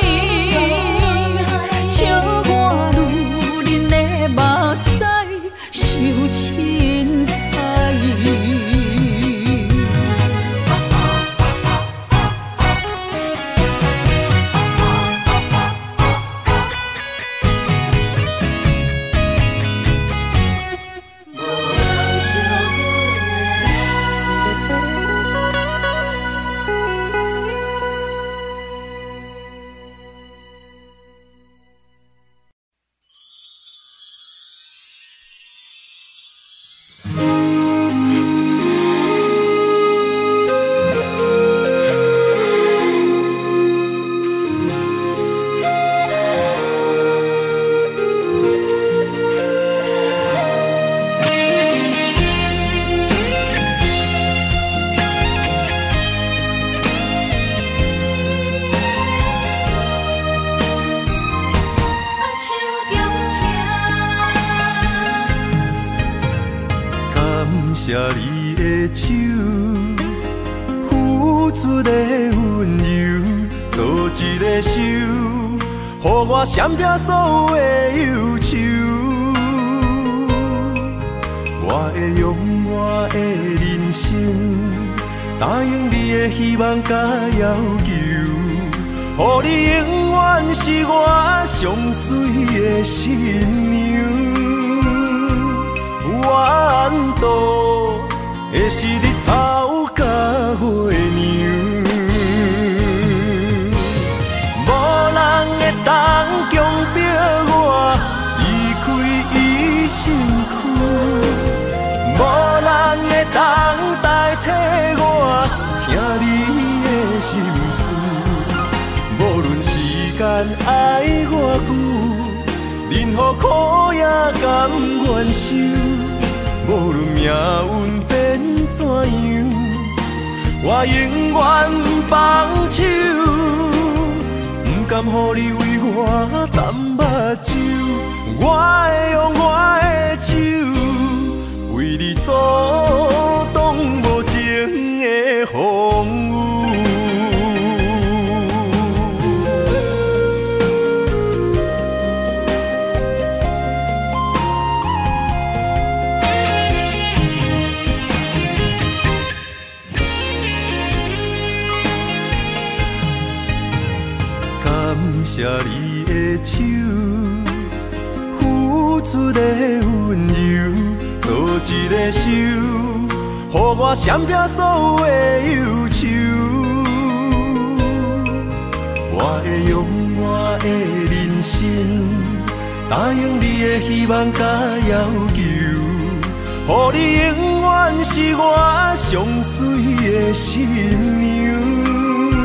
笑我女人的目屎受凊彩。 谢你的手，付出的温柔，做一个手，予我闪避所有的忧愁。我会用我的人生，答应你的希望甲要求，予你永远是我上水的新娘。缘途会是日头甲月亮，无人会当强迫我离开伊身躯，无人会当代替我听你的心事。无论时间爱我久，任何苦也甘愿受。无论命运变怎样，我永远放手，不甘予你为我淡目睭。我会用我的手，为你阻挡无情的风雨。谢你的手，付出的温柔，做一个手，予我闪避所有的忧愁。我会用我的人生，答应你的希望甲要求，予你永远是我上水的新娘。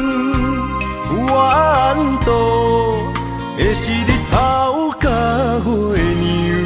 缘途会是日头甲月亮，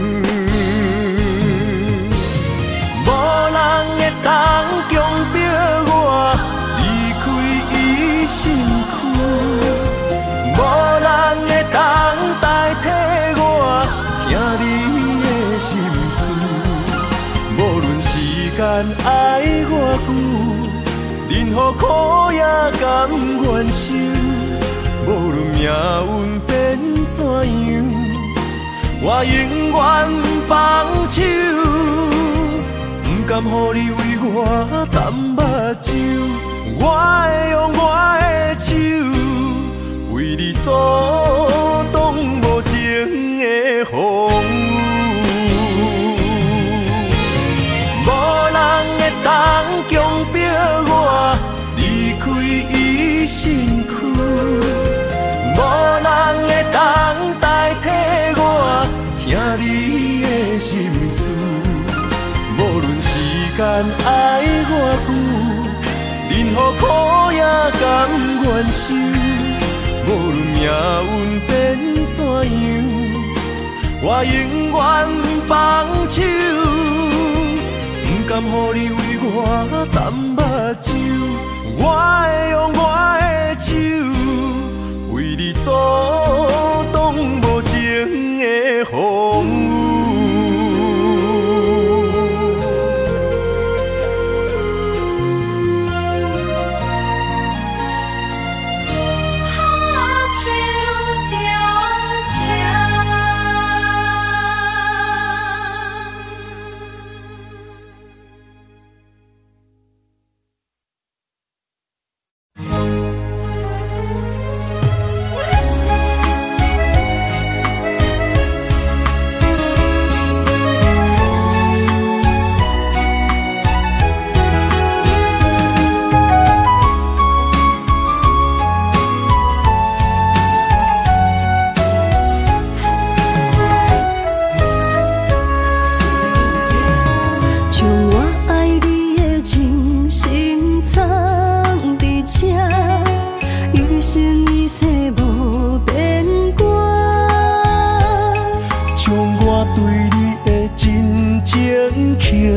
无人会当强迫我离开伊身躯，无人会当代替我听你的心事。无论时间爱我久，任何苦也甘愿受。无论命运变怎样，我永远放手，不甘予你为我淡目睭。我会用我的手，为你阻挡无情的风雨。无人会当强迫我离开伊身躯。无人会当代替我听你的心事。无论时间爱我久，任何苦也甘愿受。无论命运变怎样，我永远放手，不甘予你为我淡目睭。我会用我的手，为你阻挡无情的风雨。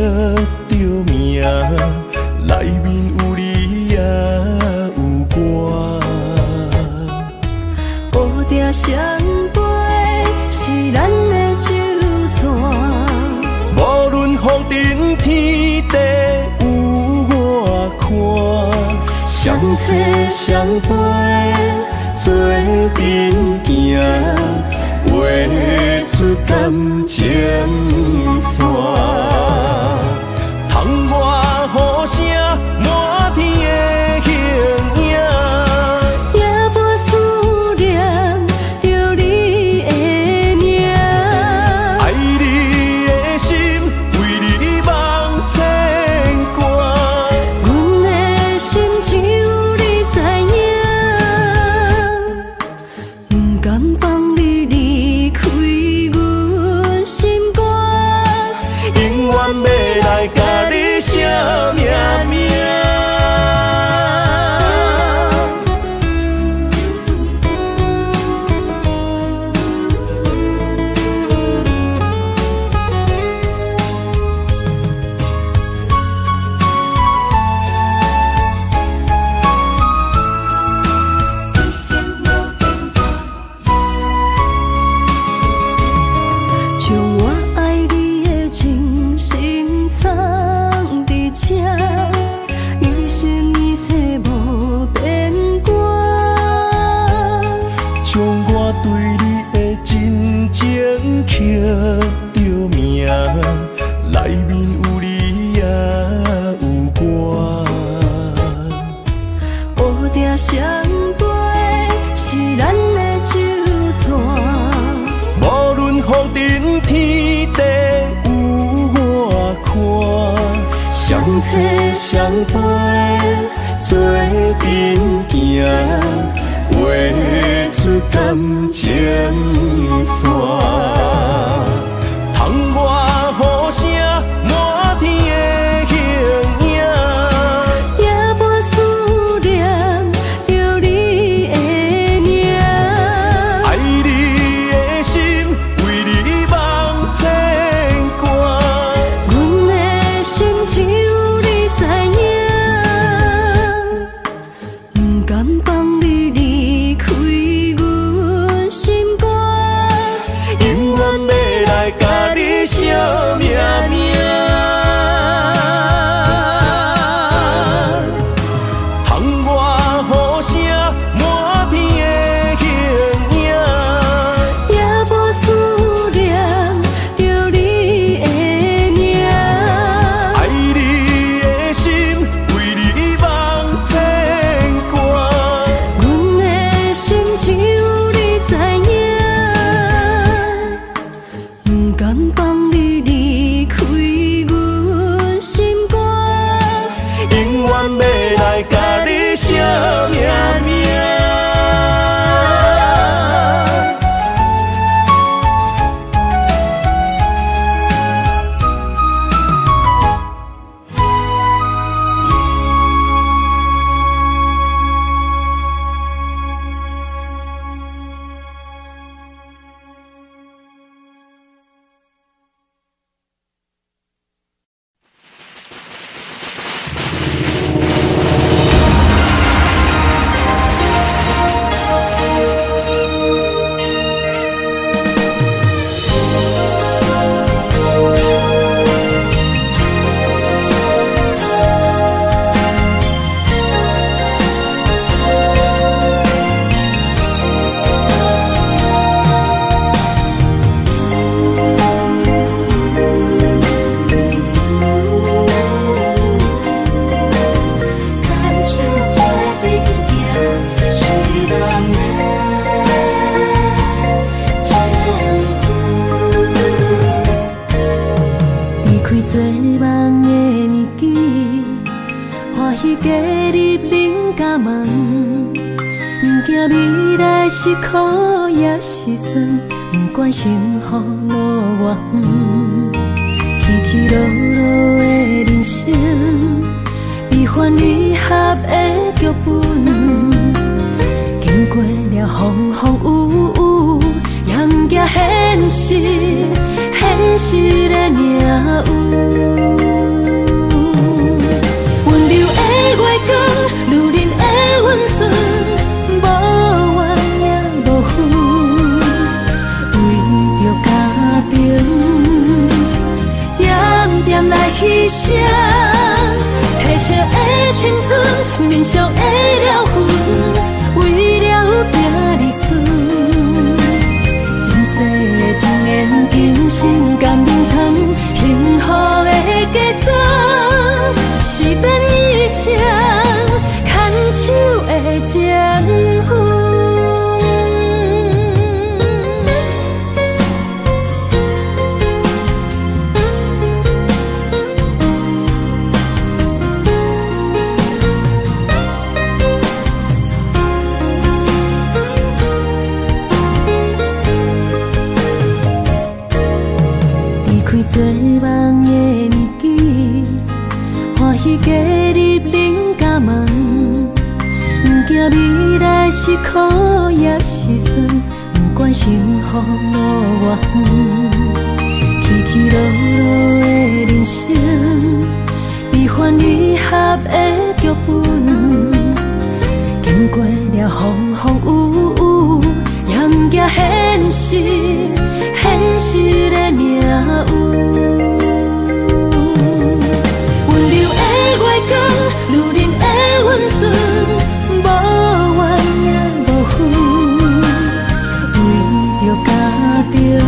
着名，内面有你也有我。 乌蝶双飞是咱的酒泉， 无论风尘天地有我看，相找相陪做阵行，画出感情线。窗外雨声满天的形影， 夜半思念着你的名。 爱你的心为你梦牵挂， 阮的心只有你知影，不甘放你离开阮心肝， 永远要来甲你写名名。 将我爱你的真心藏伫这，一生一世无变卦。 将我对你的真情刻着名，内面有你也有我。 乌蝶双飞是咱的酒泉， 无论风尘天地有我看，相找相陪做阵行，画出感情线。窗外雨声满天的形影， 夜半思念着你的名。 爱你的心为你梦牵挂， 阮的心只有你知影，不甘放你离开阮心肝， 永远要来甲你写名名。窗外雨声满天的形影， 夜半思念着你的名。 爱你的心为你梦牵挂， 阮的心只有你知影，不甘放你离开阮心肝， 永远要来甲你写名名。 做梦的年纪，欢喜加入恁家门，不惊未来是苦也是酸，不管幸福路偌远，起起落落的人生，悲欢离合的剧本，经过了风风雨雨，也不惊现实的命运。 做梦的年纪，欢喜加入恁家门，不惊未来是苦也是酸，不管幸福路偌远，起起落落的人生，悲欢离合的剧本，经过了风风雨雨，也不惊现实，现实的命运。温柔的月光，女人的温顺，无怨也无恨，为着家庭，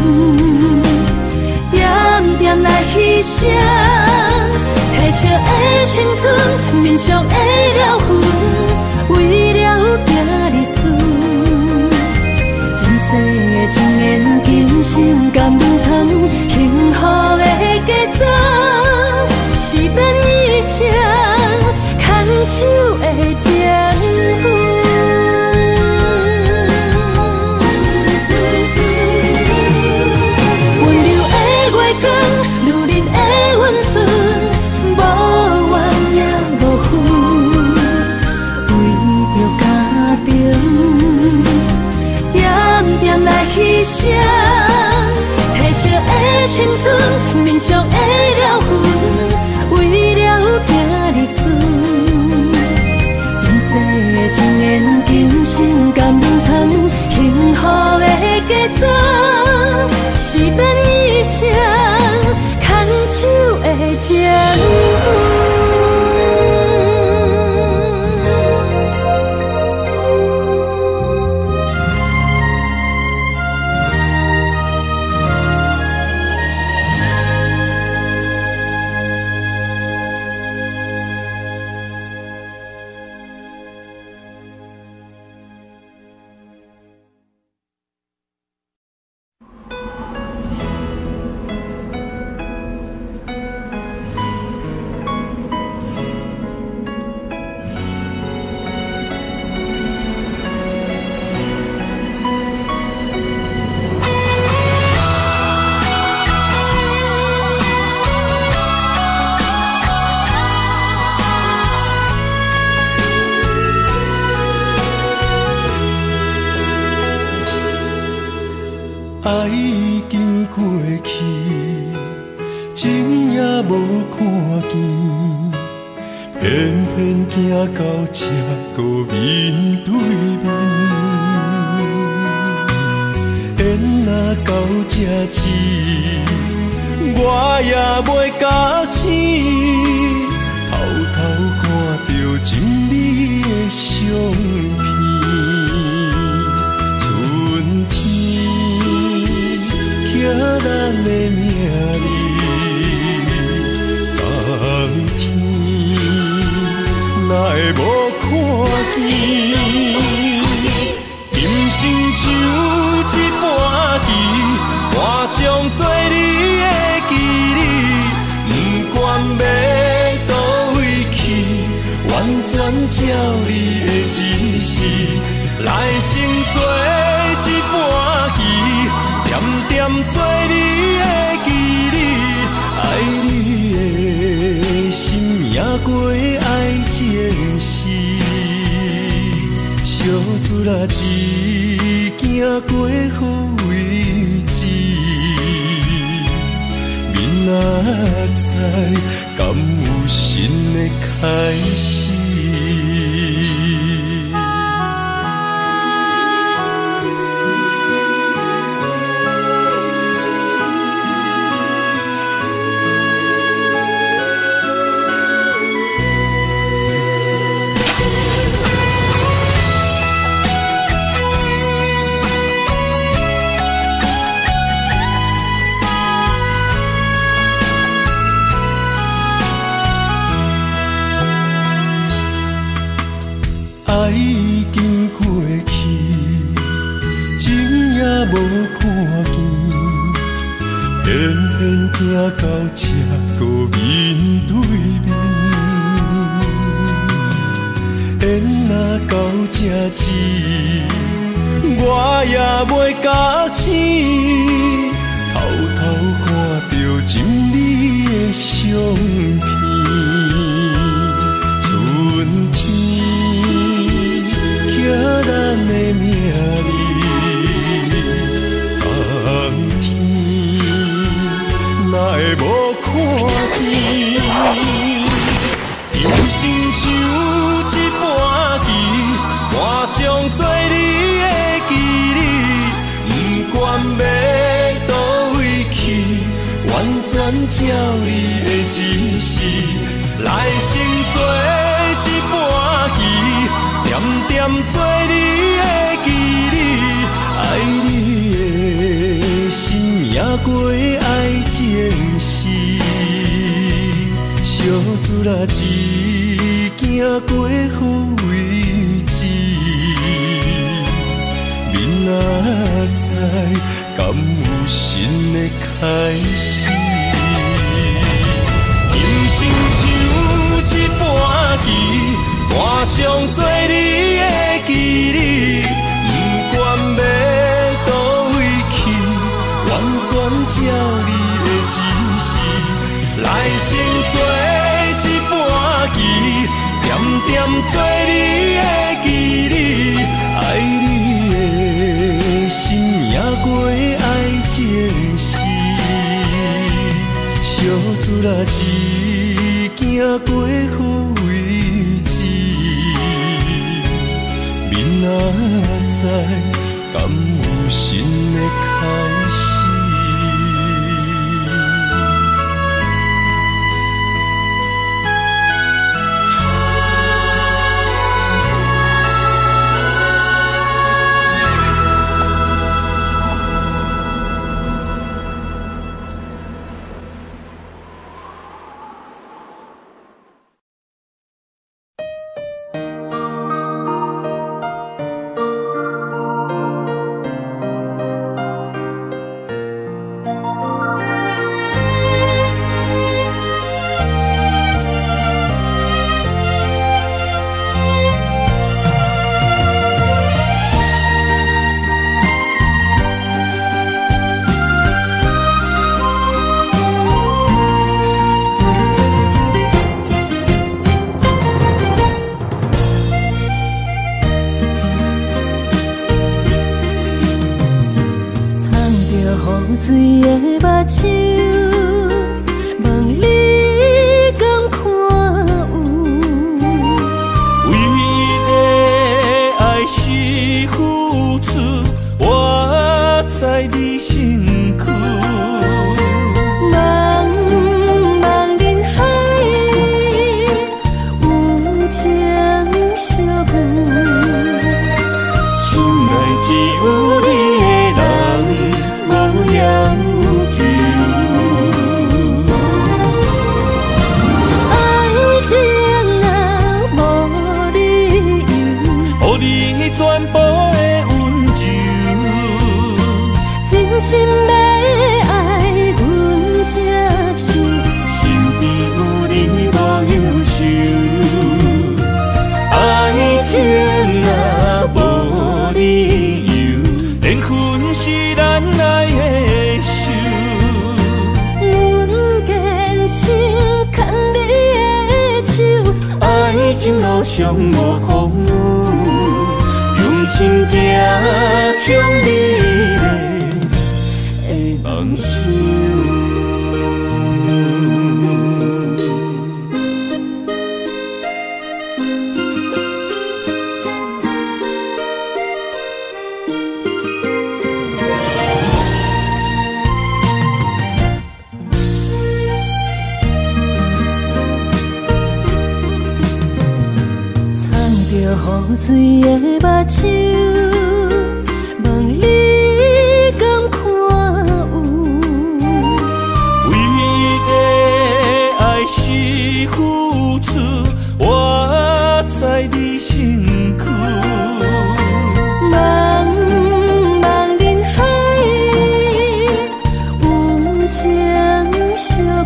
点点来牺牲。褪色的青春，面上的了痕，为了行日顺。前世的情缘，今生甘冷藏，幸福的假装，是变以前牵手的情分。温柔的月光，女人的温顺，无怨也无恨，为着家庭，点点来牺牲。褪色的青春，面上的了痕，为了行日顺。前世的情缘，今生甘冷藏，幸福的假装，是变以前牵手的情分。 爱已经过去，情也无看见，偏偏行到这个面对面。缘若到这时，我也袂假死，偷偷看到情理的相片。咱的命里，冬天哪会无看见？今生像一盘棋，换上做你的记忆，不管要倒位去，完全照你的指示，来生做一盘棋。点点做你的记忆，爱你的心也过爱情事，小船啊一行过好位置，明仔载敢有新的开始？爱已经过去，情也无看见，偏偏行到这个面对面。缘若到这时，也袂假死，偷偷看到情片，春天刻咱的名字，冬天哪会无看见？人生像一盘棋，换上做你的记忆，不管要倒位去，完全照你的指示，来生做一盘棋，点点做你的记忆，爱你的心也过爱情诗。小子啦，一行过好位置，明仔载敢有新的开始？人生像一盘棋，换上做你的记忆，不管要倒位去，完全照你的指示。来生做一盘棋，点点做你的记忆，爱你的心也过爱情诗。小子啦，一行过好位置，明仔载敢有新的开始？ 水的目睭，望你敢看有？ 为了爱是付出，我在你身躯。 茫茫人海，有情相伴， 心内只有你的人。要求爱情若无理由， 予你全部的温柔， 真心要爱阮接受， 身边有你无忧愁。爱情若无理由，连分是咱爱的。爱情路上无风雨，用心行向你的梦想。 雨水的目睭，望你敢看有？ 为了爱是付出，我在你身躯。 茫茫人海，有情相伴，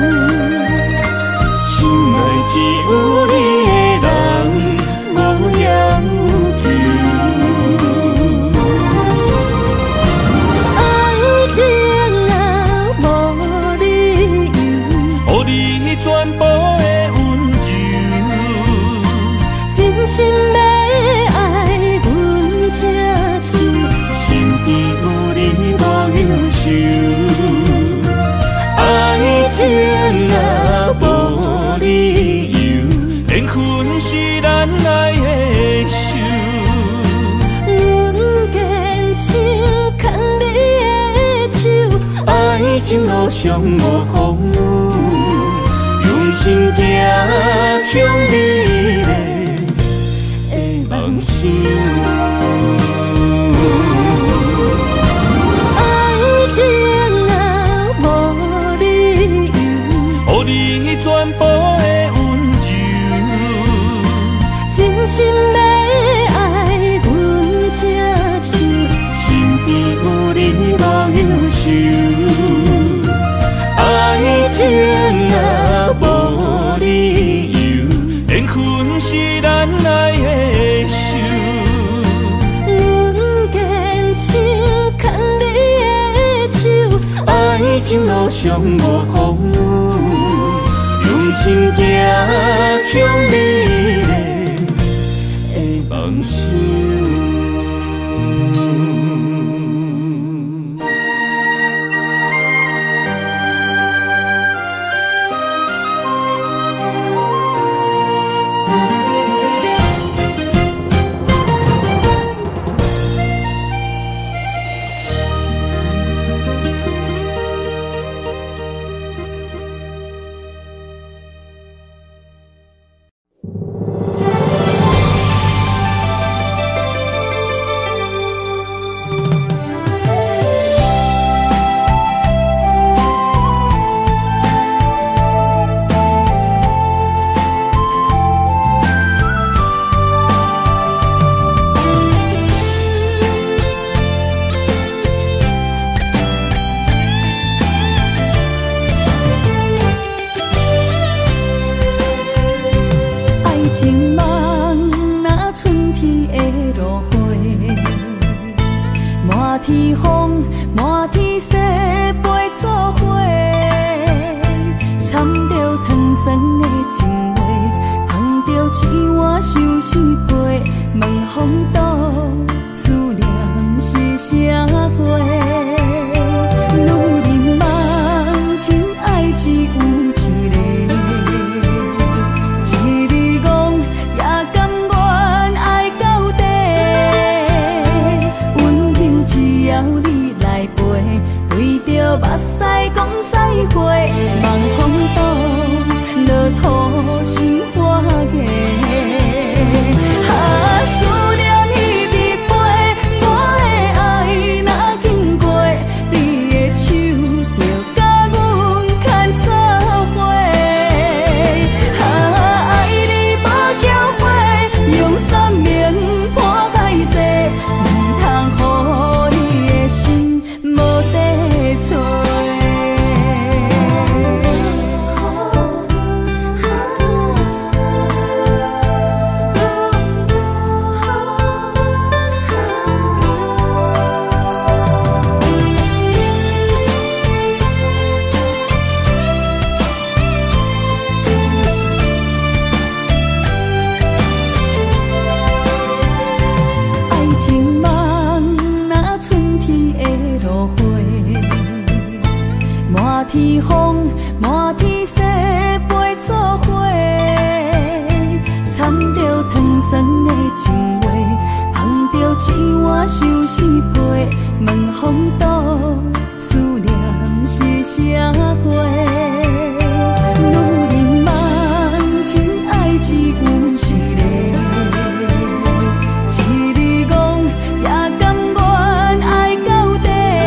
心内只有你的人。无要求情路上无风雨，用心行向美丽的梦想。 爱情啊，无理由， 予你全部的温柔， 真心要爱阮这手， 身边有你无忧愁。爱情啊，无理由，缘分是咱爱的手。 阮坚守牵你的手， 爱情路上无风雨，用心行向美丽的梦想。 情梦若春天的落花，满天风，满天雪，陪作伙，掺着糖酸的情话，捧着一碗相思杯，问风度思念是啥货？女人梦真爱只有一个。目屎讲再会，望风度落雨心花芽。思念一直飞，我的爱若经过，你的手就甲阮牵做伙。爱你无后悔，用生命破海誓，唔通予你的心无地。满天风，满天雪，陪作伙，掺着糖酸的情话，捧着一碗相思杯，问风度思念是啥货？女人梦真爱只有一个，一字讲也甘愿爱到底。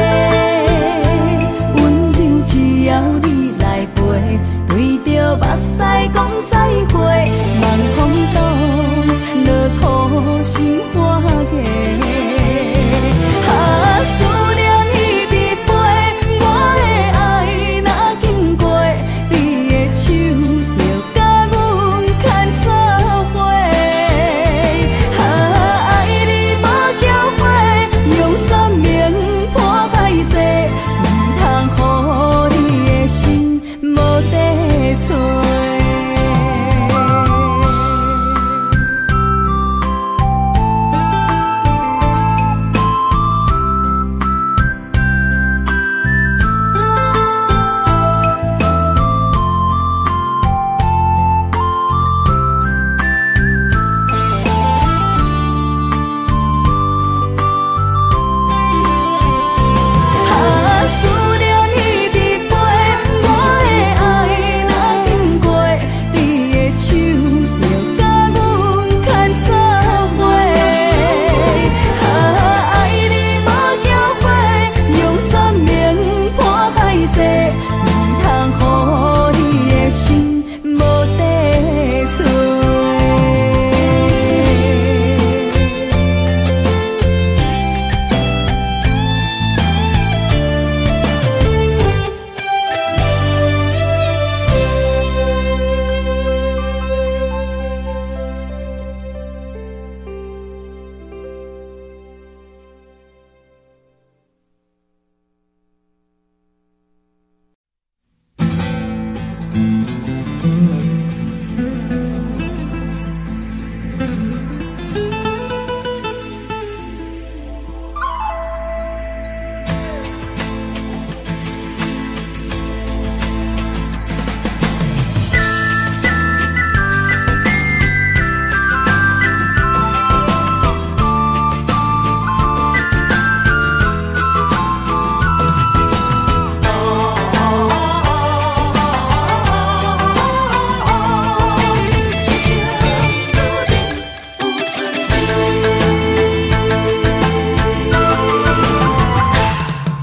只要你来陪，对着目屎讲再会，望风度落雨心花芽。思念一直飞，我的爱若经过，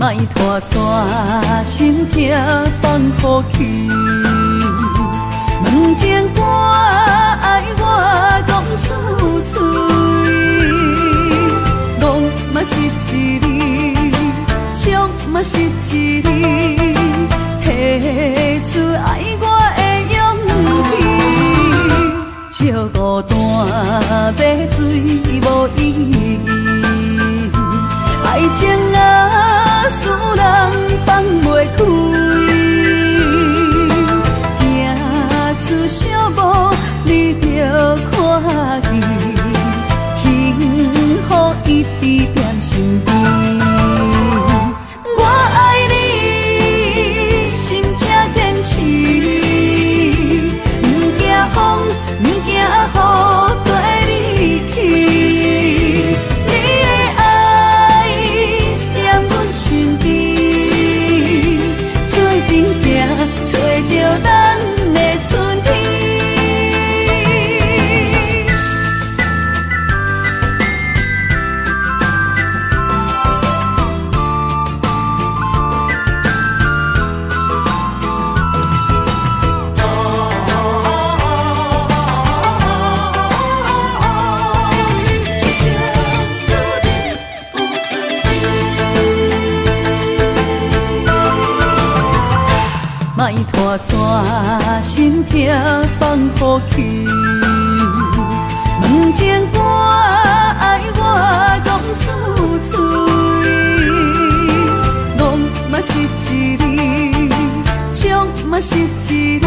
莫拖山心痛放乎去，问情歌爱我讲出嘴，戆嘛是一字，唱嘛是一字，提出爱我的勇气，照孤单要水无意义，爱情啊使人放袂开，行出小步你着看见，幸福一直踮身边。我爱你，心正坚持，不惊风，不惊雨，跟你去。你的爱踮阮身边，做阵行，找着咱的春天。莫拖山心痛放乎去，问情歌爱我讲出嘴，戆嘛是一字，唱嘛是一字，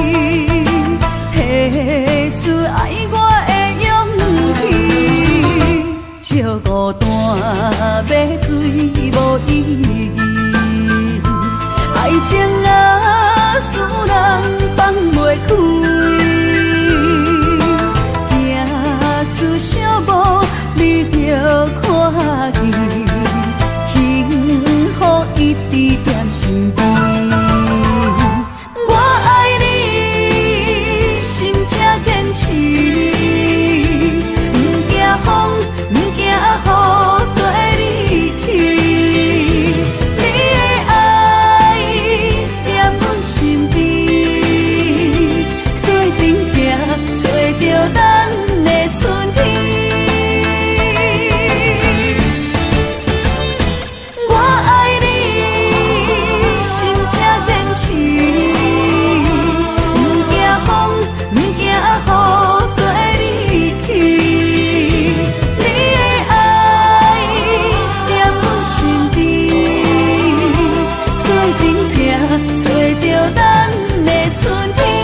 提出爱我的勇气，照孤单要水无意义，爱情啊使人放袂开，行出小步你着看见，幸福一直踮身边。我爱你，心正坚持，不惊风，不惊雨，跟你去。你的爱踮阮身边，做阵行，找着咱的春天。我爱你，心正坚持，不惊风，不惊雨，跟你去。你的爱踮阮身边，做阵行，找着咱的春天。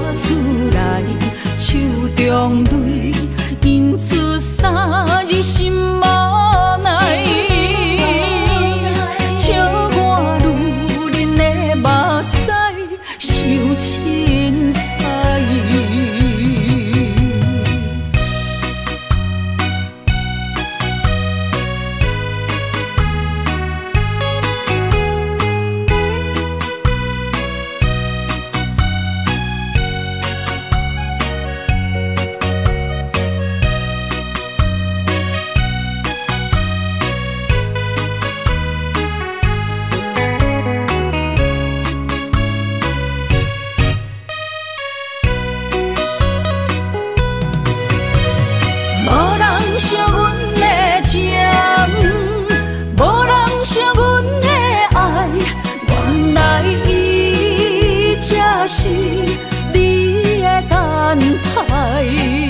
厝内，手中泪印出三字心无奈。笑我女人的目屎受凊彩。是你的等待，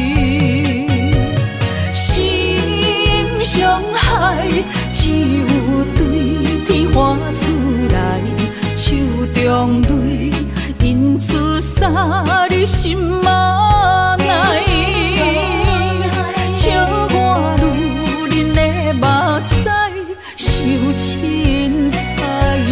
心伤害只有对天花厝内，手中泪印出三字心无奈。笑我女人的目屎受凊彩。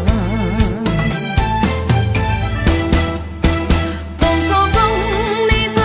当初讲你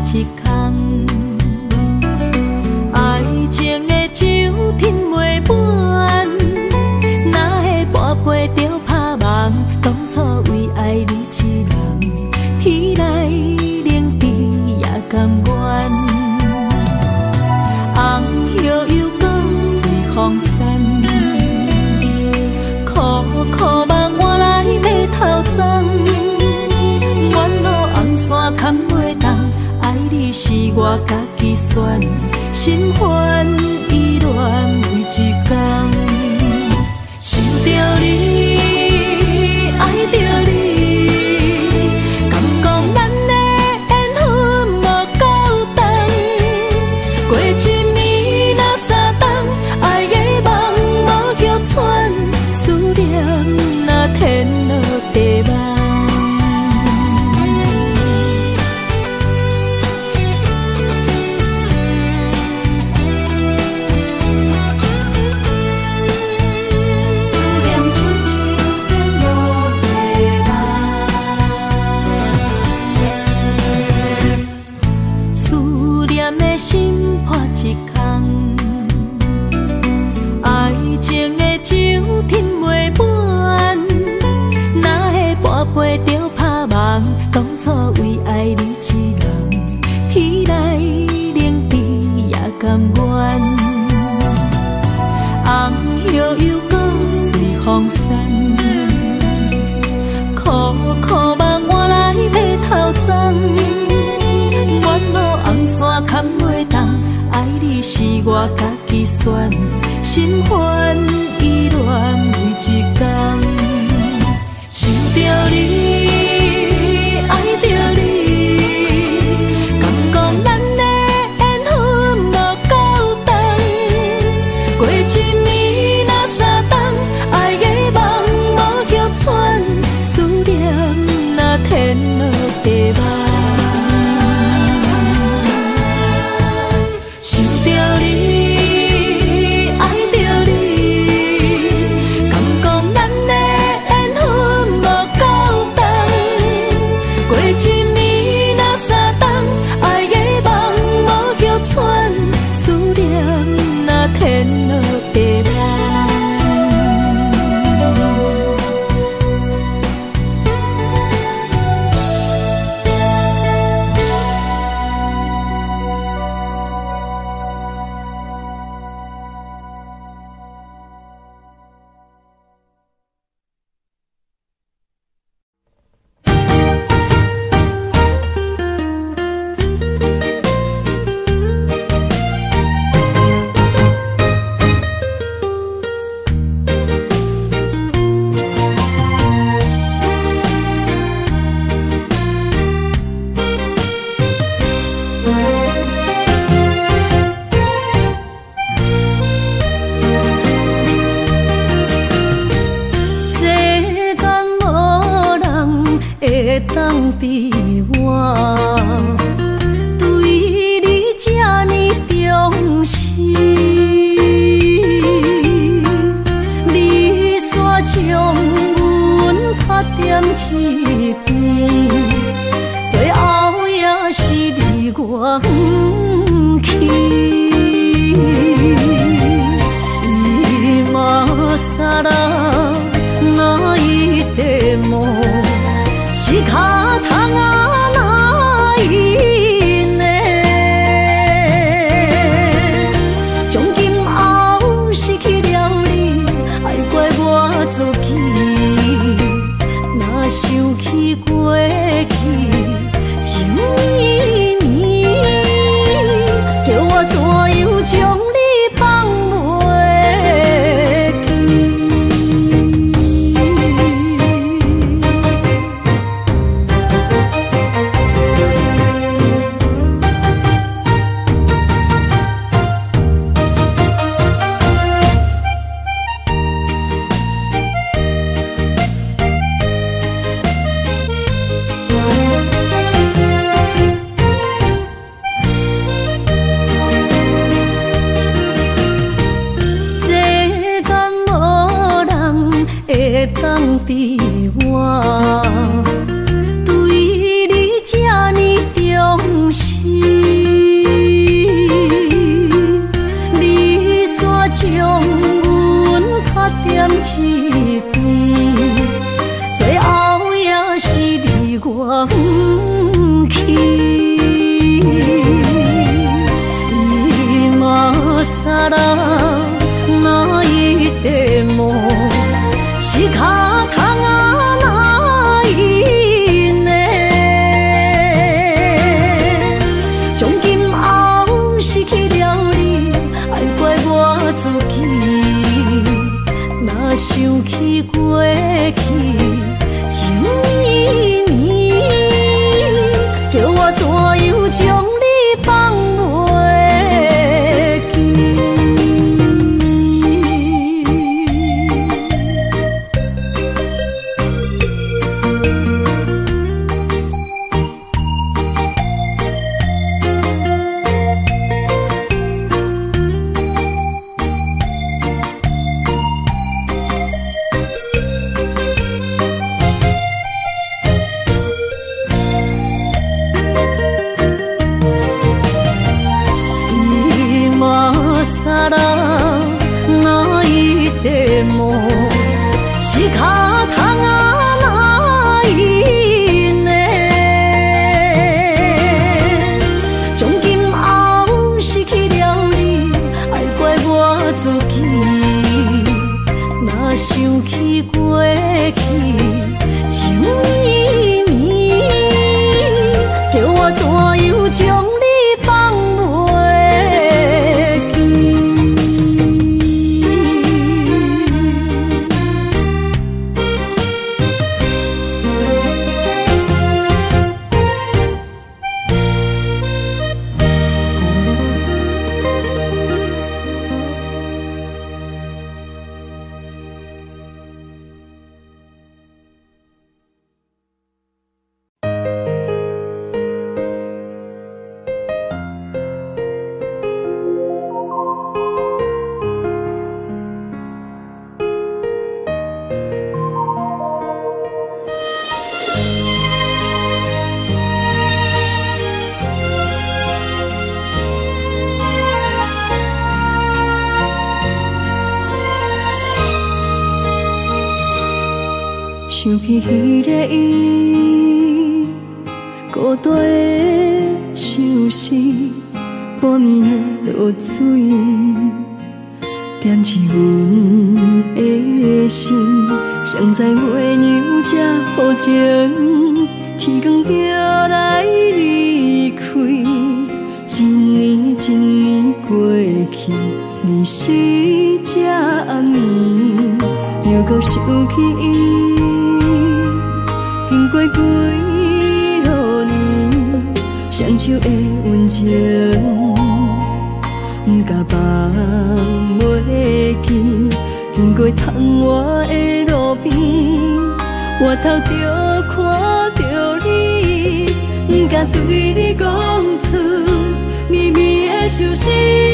一空。爱情的酒品袂满，哪会跋杯着拍梦？当初为爱你一人，彼来冷滴也甘愿。红叶又搁随风散，苦苦梦换来马头鬃。远路红线牵袂动，爱你是我家己选，心烦意乱为一天。想着你，爱着你，敢讲咱的缘分无够长？过一暝若三冬，爱的梦无叫喘，思念若天落地梦。当初为爱你一人，彼来冷滴也甘愿。红叶又搁随风散，苦苦梦换来马头鬃。远路红线牵袂动，爱你是我家己选，心烦意乱为一天。想着你，爱着你，敢讲咱的缘分无够长？过一暝若三冬，爱的梦无叫喘，思念若天落地梦。想着你，爱着你，敢讲咱的缘分无够长？过一暝若三冬，爱的梦无叫喘，思念若天落地梦。当比我对你这呢重视，你煞将阮拍点一边，最后也是离我远去。今さら泣いても仕方がないね。从今后失去了你，爱怪我自己。若想起过去情绵绵，叫我怎样将你放袂记？当比我对你这呢重视， 想起彼个伊，孤单的相思，半暝的落水，点起阮的心。谁知月娘这抱情，天光就来离开。一年一年过去，日时这暗暝，又搁想起伊。经过几落年，双手的温情，不敢放袂记。经过窗外的路边，我头就看到你，不敢对你讲出绵绵的相思。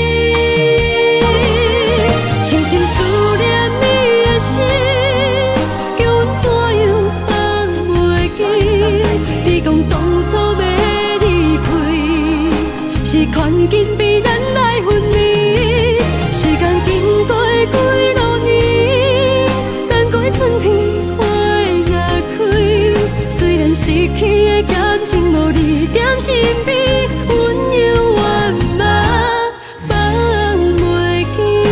深深思念你的心，叫阮怎样放袂记？你讲当初要离开，是权紧比咱来分离。时间经过几落年，等过春天花也开。虽然失去的感情无你踮身边，温柔万嘛放袂记。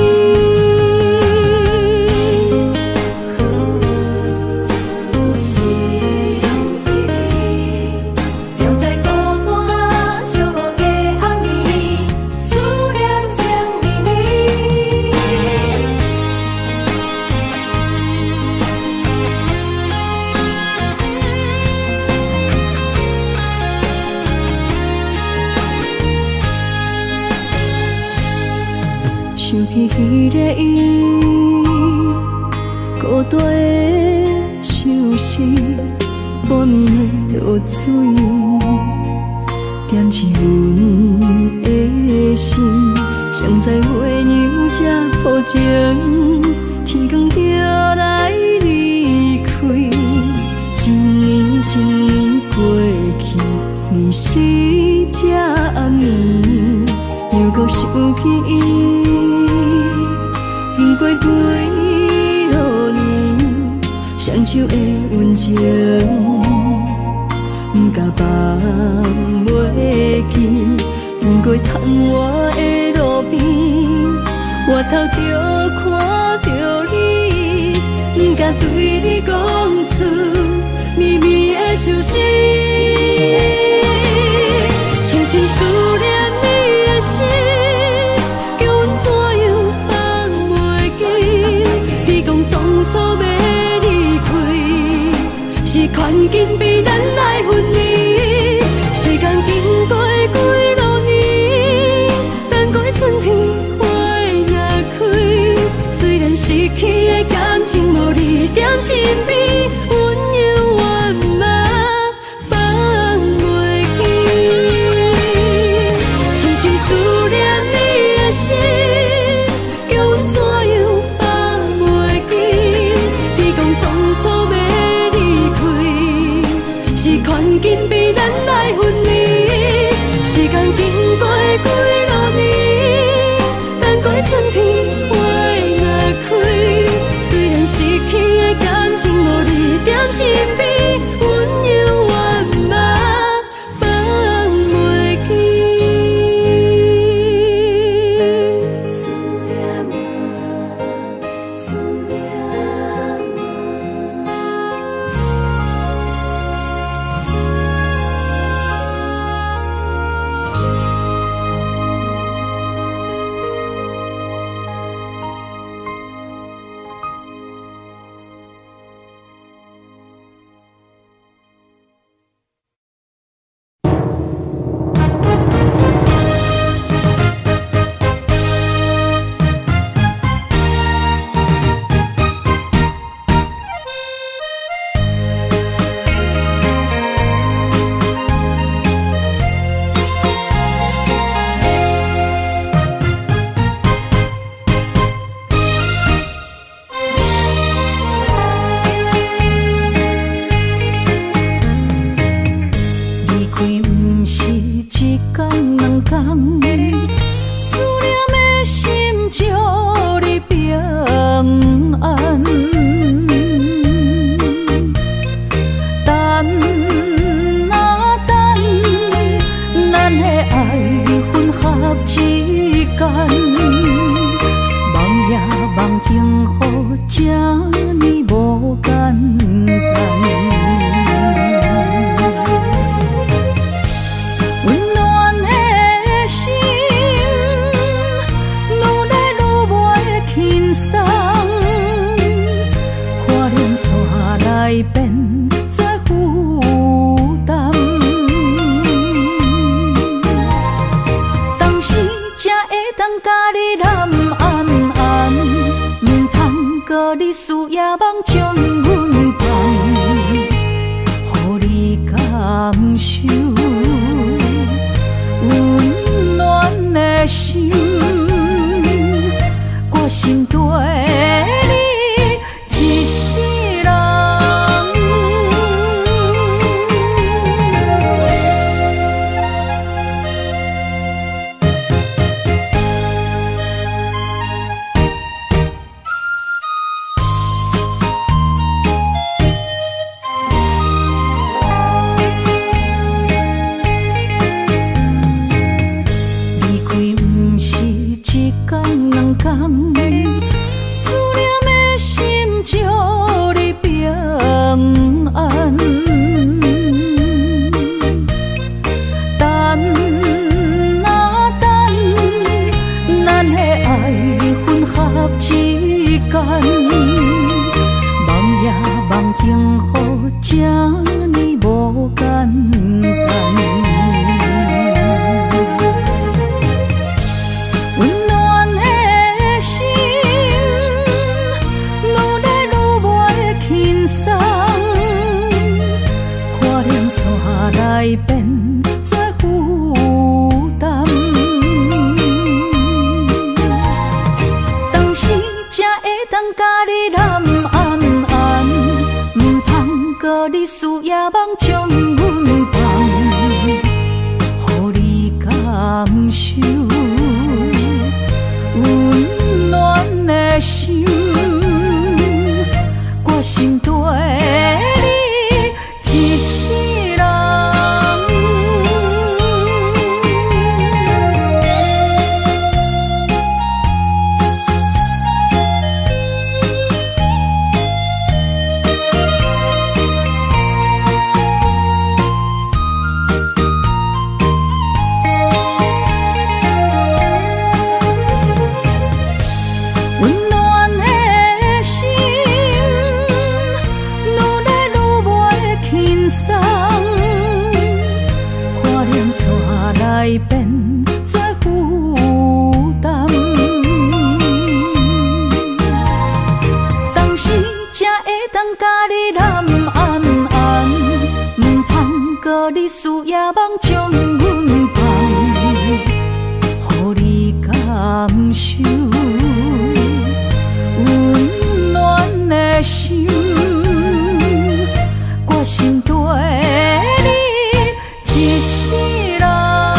是用彼个踮在孤单寂寞的暗暝，思念情绵绵。想起彼个伊，孤单的相思，半暝的落水，点起阮的心。谁知月娘这抱情，天光就来离开。一年一年过去，日时这暗暝，又搁想起伊。经过几落年，双手的温情，不敢放袂记。经过窗外的路边，我头就看到你，不敢对你讲出绵绵的相思。深深思念你的心，叫阮怎样放袂记？你讲当初要离开，是权紧比咱来分离。时间经过几落年，等过春天花也开。虽然失去的感情无你踮身边，温柔万嘛放袂记。深深思念你的心，叫阮怎样放袂记？你讲当初要离开，是权紧比咱来分离。时间经过几落年，等过春天花也开。虽然失去的感情无你踮身边，温柔万嘛放袂记。思念啊，思念爱混合之间，梦也梦幸福，这呢无简单。温暖的心，愈来愈袂轻松，看连线来变做负担。当时才会当甲你揽安安，唔通搁你思夜梦将阮放，予你感受温暖的心，我心对你一世人。离开不是一天两天，思念的心祝你平安。等啊等，咱的爱混合之间，梦也梦幸福，这呢无简单。温暖的心，愈来愈袂轻松，看连线来变做负担。当时才会当甲你揽安安，唔通搁你思夜梦将阮放，予你感受温暖的心，我心对你一世人。温暖的心，愈来愈袂轻松，看连线来变做负担。当时才会当甲你揽安安，唔通搁你思夜梦将阮放，予你感受温暖的心，我心对你一世人。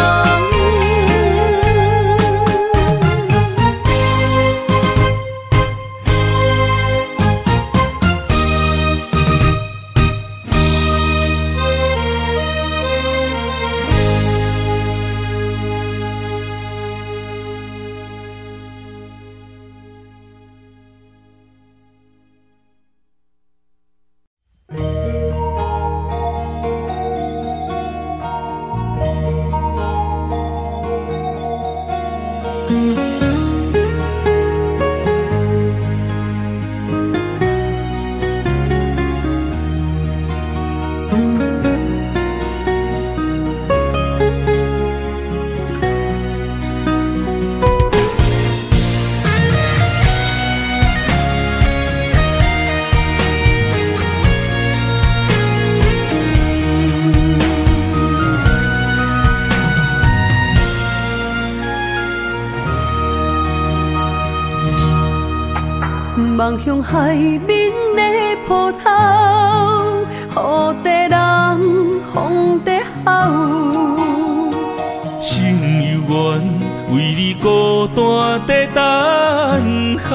望向海面的波涛，雨地人，风地吼。 心犹原为你孤单在等候，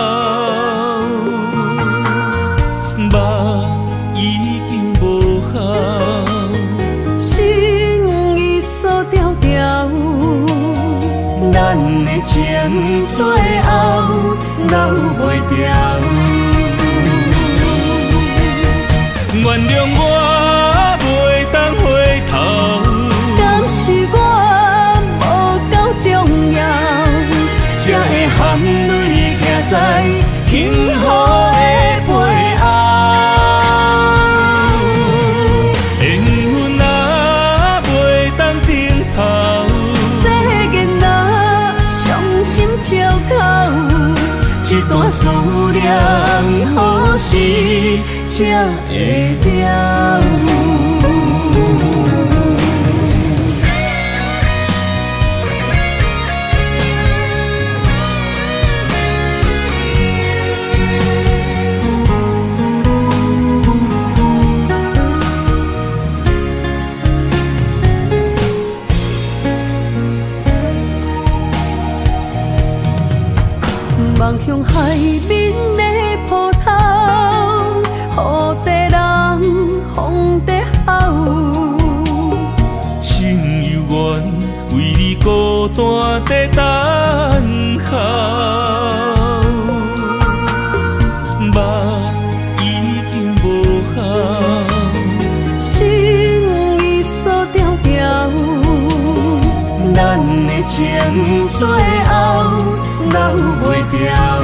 目已经无效， 心已锁条条。 情最后留袂掉。 原谅我袂当回头， 敢是我无够重要，才会含泪徛在幸福的背后。 缘分若袂当停靠， 世间若伤心借口，一段思念何时才会了？望向海面的波涛，雨地人风地吼。 心犹原为你孤单在等候，目已经无效， 心已锁条条，咱的情最后留袂掉。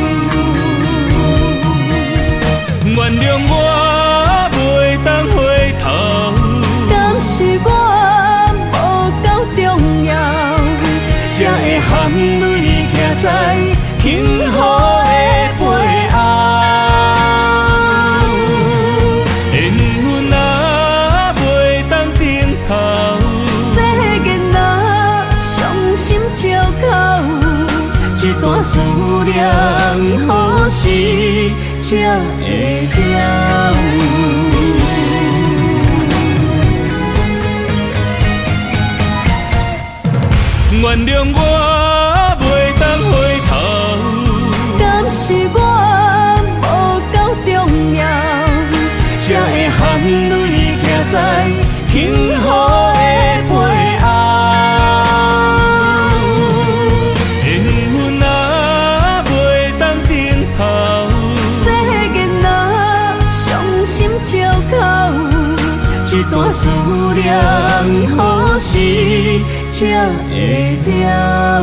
原谅我袂当回头， 敢是我无够重要，才会含泪徛在幸福的背后。 缘分若袂当停靠， 世间若伤心借口，一段思念何时才会了？ 原谅我袂当回头， 敢是我无够重要，才会含泪徛在幸福的背后。 缘分若袂当停靠， 世间若伤心借口，一段思念何时才会了？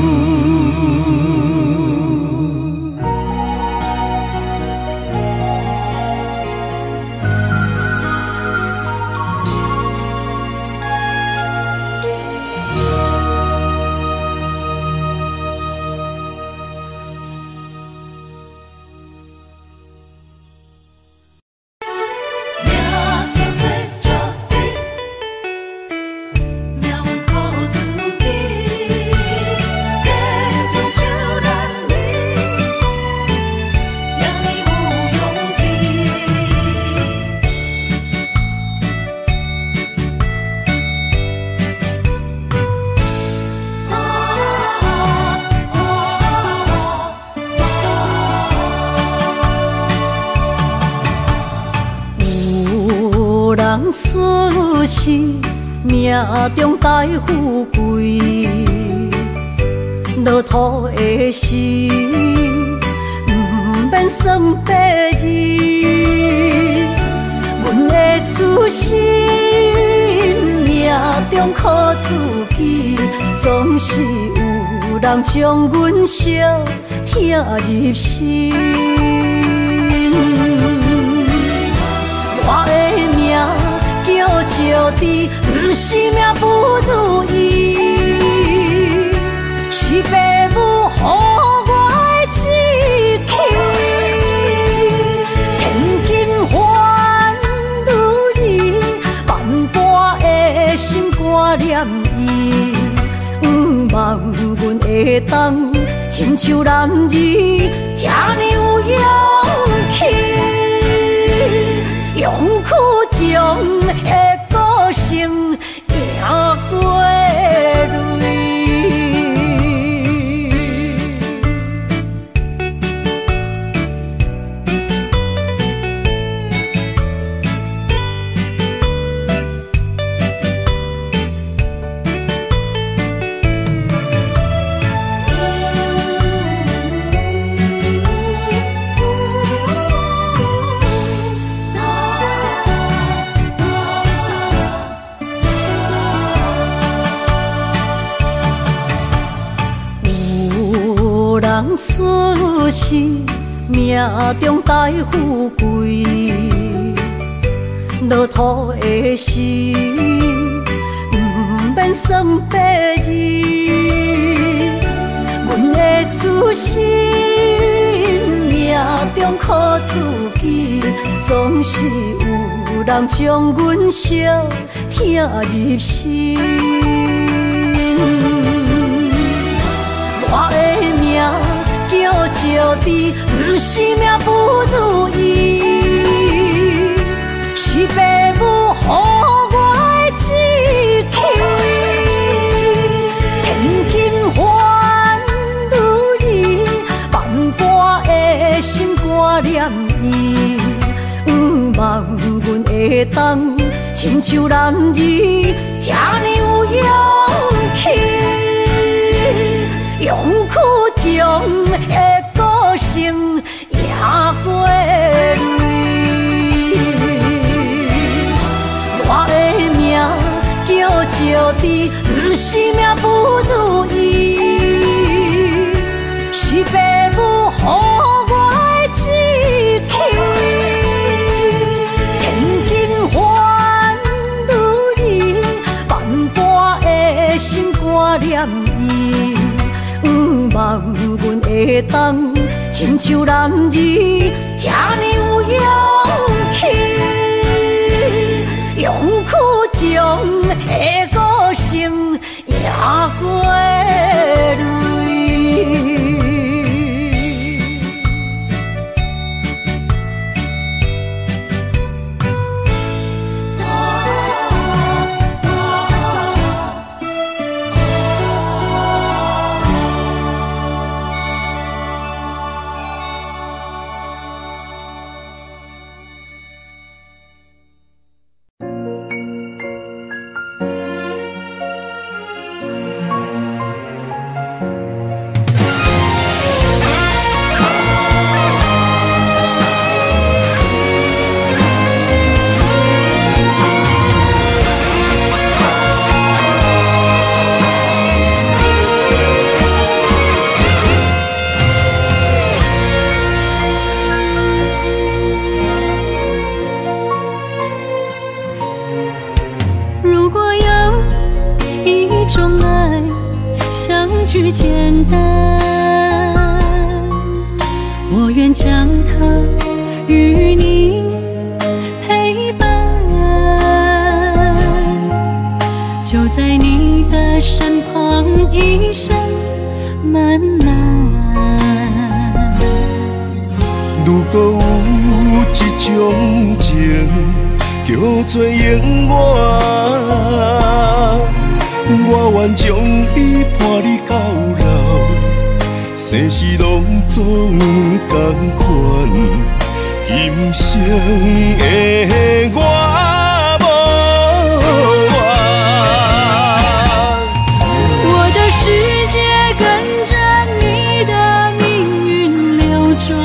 出世命中带富贵，落土的时，不免算白字。阮的出身命中苦出去，总是有人将阮惜听入心。我的命叫石滴，不是命不如意，是父母予我的志气。千金换如意，万般的心肝念伊。望阮会当亲像男儿遐尼有勇气。用苦中的个性赢过泪。 人出世，命中带富贵，落土的时，不免算白字。阮的出身，命中苦自己，总是有人将阮惜听入心。我的命叫石地，不是命不如意，是父母予我的志气。千金换如意，万般的心挂念伊，望阮会当亲像男儿遐尼有勇气。勇屈中的个性也过泪，我的命叫石地，不是命不如意，是父母予我的志气。千金换如意，万般的心挂念伊。望阮会当亲像男儿遐尼有勇气，勇屈中的个性也过泪。简单，我愿将它与你陪伴，就在你的身旁一生漫漫。 如果有一种情叫做永远，我愿将伊伴你到老，生死拢总同款，今生的我无怨。 我的世界跟着你的命运流转，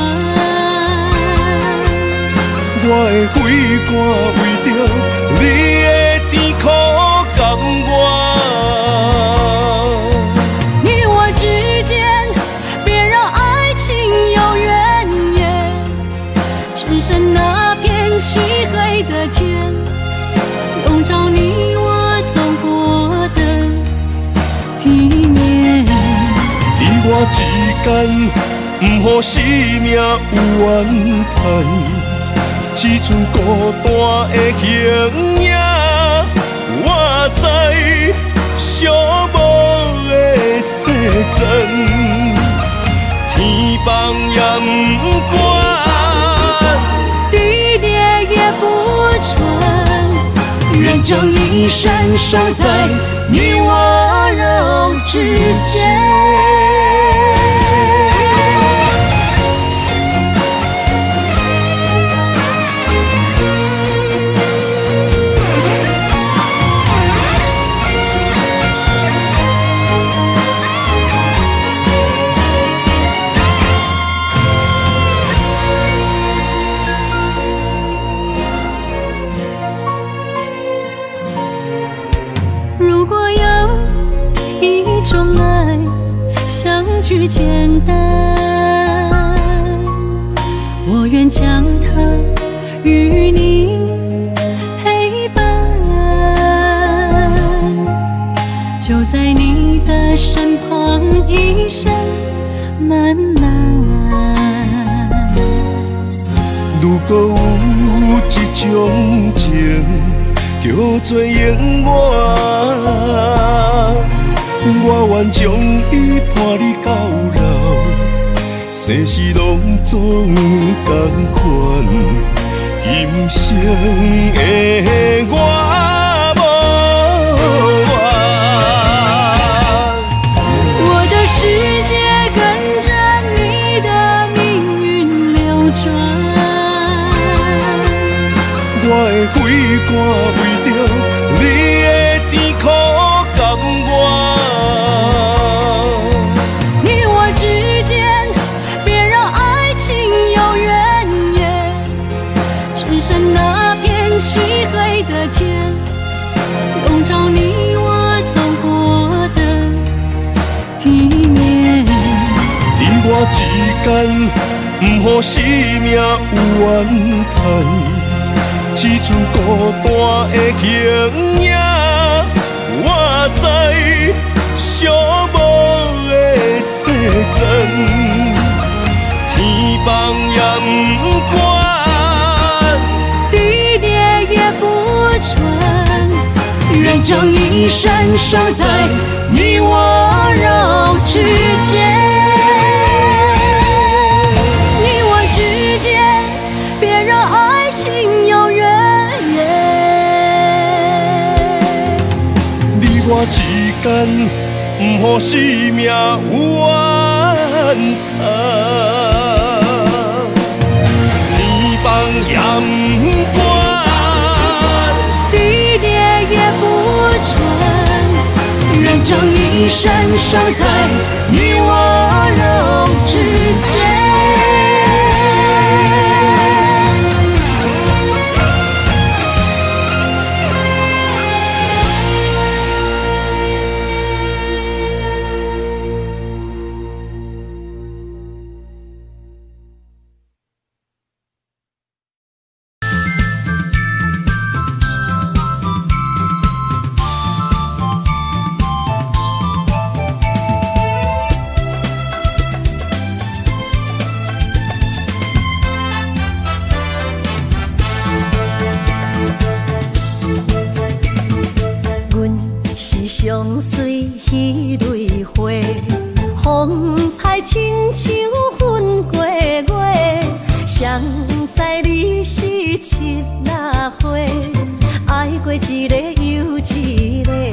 我的血汗为着你的甜苦甘愿。 那片漆黑的天，笼罩你我走过的地面。 你我之间，不予生命有怨叹，只剩孤单的形影。我知寂寞的世间，天放也不管。 愿将一生守在你我肉之间。如果有一种爱，相聚简单， 与你陪伴，就在你的身旁，一生慢慢。 如果有一种情叫做永远，我愿将伊伴你到老，世事拢总同款，今生的我无怨。 我的世界跟着你的命运流转， 我的血汗为着你的甜苦甘愿。 你我之间别让爱情有怨言，只剩那片漆黑的街，笼罩你我走过的地面。 你我之间，不予生命有怨叹，只剩孤单的形影。我知寂寞的世间，天崩也不管， 地裂也不穿，愿将一生守在你我肉之间。你我之间，别让爱情有怨言。 你我之间，不予生命有怨叹，天崩也不管。愿将一生守在你我肉之间。 相随彼蕊花，风采亲像云过月。谁知你是七那花，爱过一个又一个。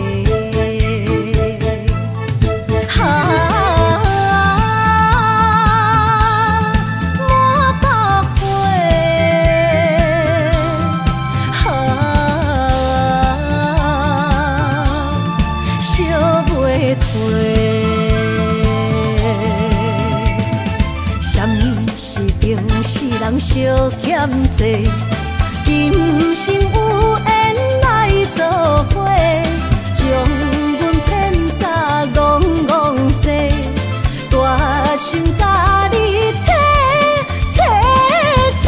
人相欠债，今生有缘来作伙，将阮骗甲戆戆西，大心甲你切切切，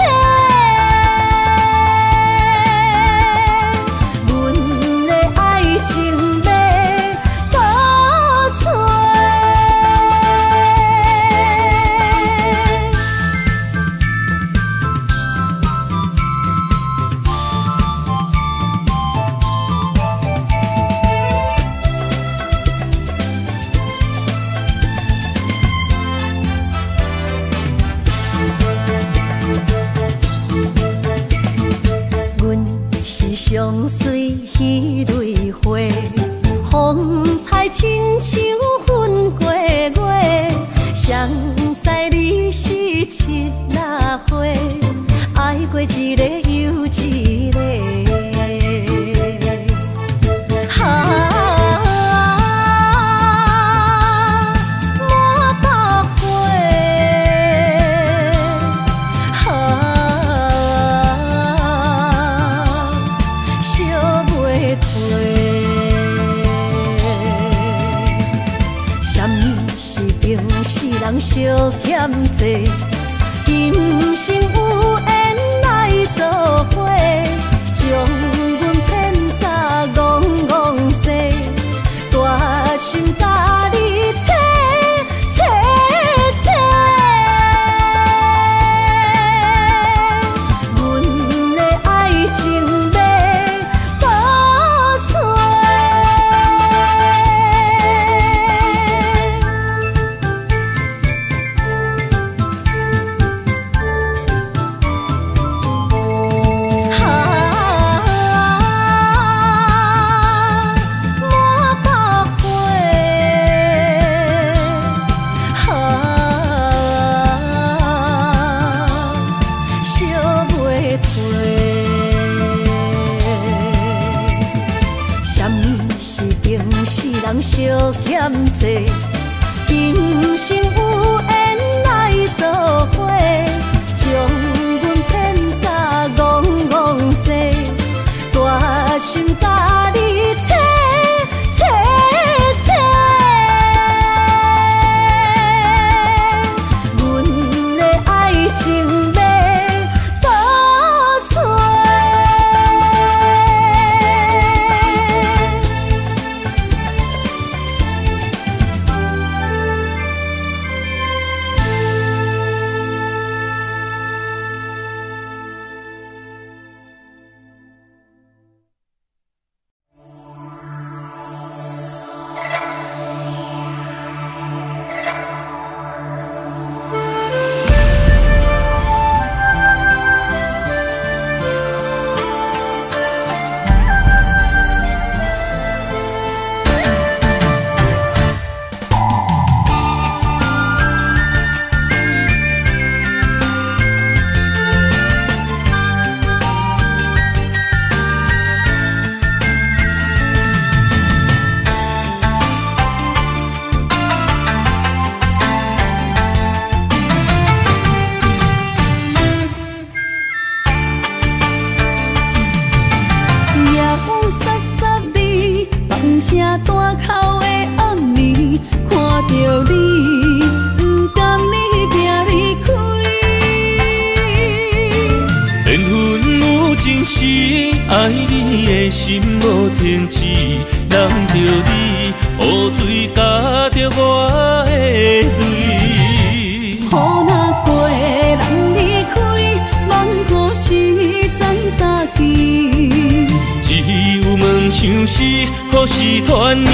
阮的爱情要倒找。相随彼蕊花，风采亲像云过月。谁知你是七那花，爱过一个又一个。人相欠债，今生有缘来作做伙，将阮骗甲戆戆西，大心甲你找找找，阮的爱情要保存。相欠债，今生有缘来做伙，将阮骗甲戆戆西，大心甲你找找找，阮的爱情要保存。声大口的暗暝，看着你，不甘你行离开。 缘分有情时，爱你的心无停止，揽着你，雨水加着我的泪。 雨若过，人离开，望雨时暂三支。 只有梦想是，何时团圆？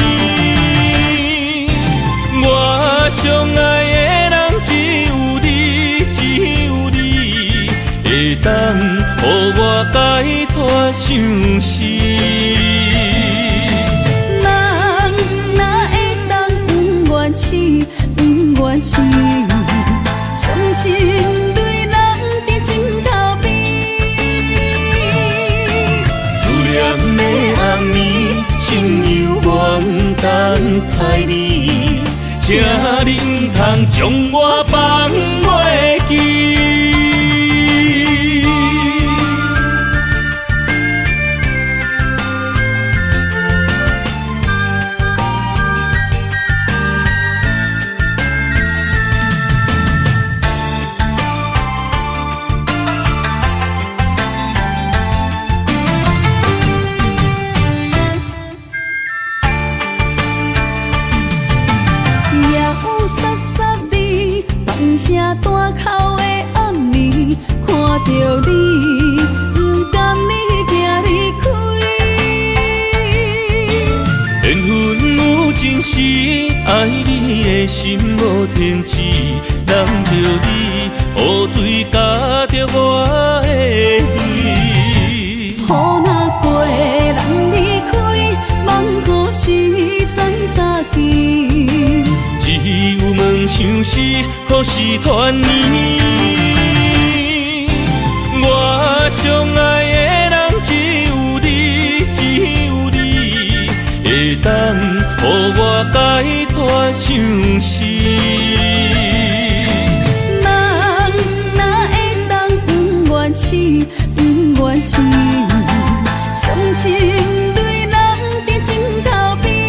我相爱的人只有你，只有你，会当予我解脱相思。 人哪会当不愿痴，不愿痴？伤心对人伫枕头边。的暗暝，心犹原等待你，请你不通将我放袂记。声大口的暗暝，看着你，不甘你行离开。 缘分有情时，爱你的心无停止，揽着你，雨水加着我的泪。 雨若过，人离开，望雨时暂三支。 只有梦想是，何时团圆？我相爱的人只有你，只有你，会当予我解脱相思。 人哪会当不愿痴，不愿痴？伤心对人伫枕头边。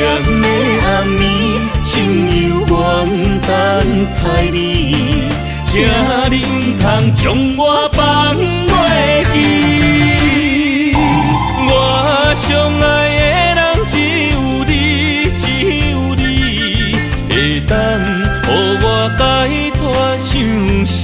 的暗暝，心犹原等待你，请请你唔通将我放袂记。我最爱的人只有你，只有你，会当予我解脱相思。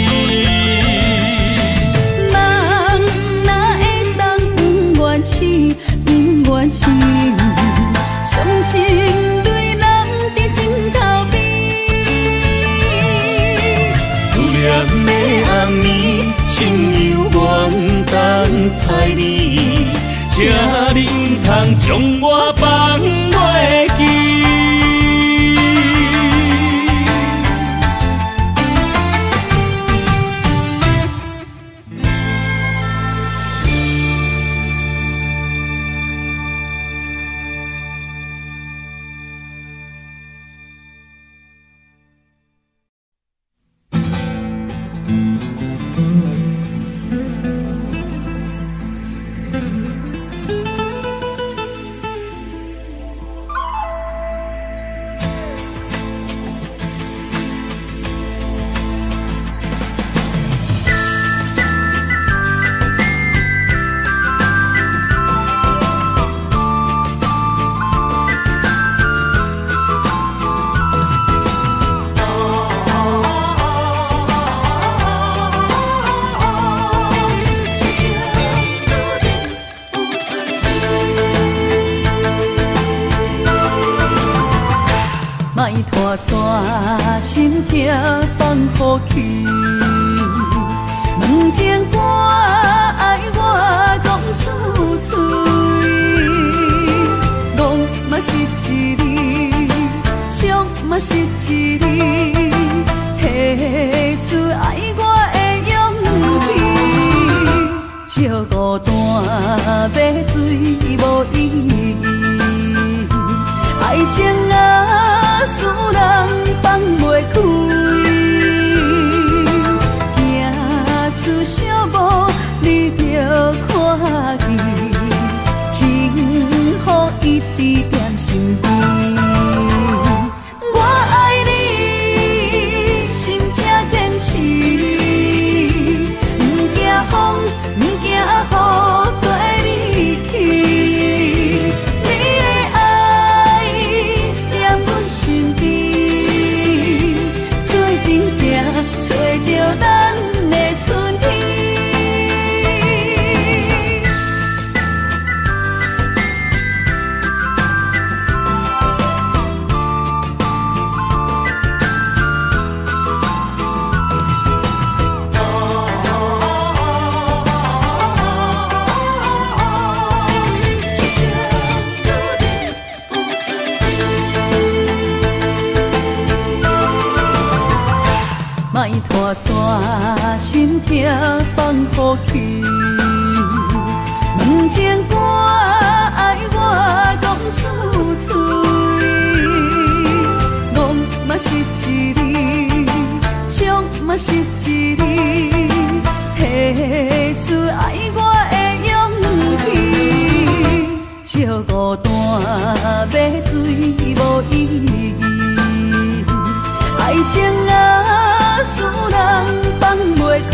梦哪会当不愿醒，不愿醒，伤心泪淋在枕头边。思念的暗暝，心犹原等待你， 请你唔通将我放袂记。 莫拖山心痛放予去，问情歌爱我讲出嘴，戆嘛是一字，唱嘛是一字，提出爱我的勇气，照孤单要水无意义，爱情啊。使人放袂开，行出小步，你着看见，幸福一直踮身边。我爱你，心正坚持，不惊风，不惊雨跟你去。找着咱的春天，莫拖山心痛放予去，问情歌爱我讲出嘴，戆嘛是一字，唱嘛是一字，提出爱我的勇气，照孤单要水无意义，爱情啊。使人放袂开，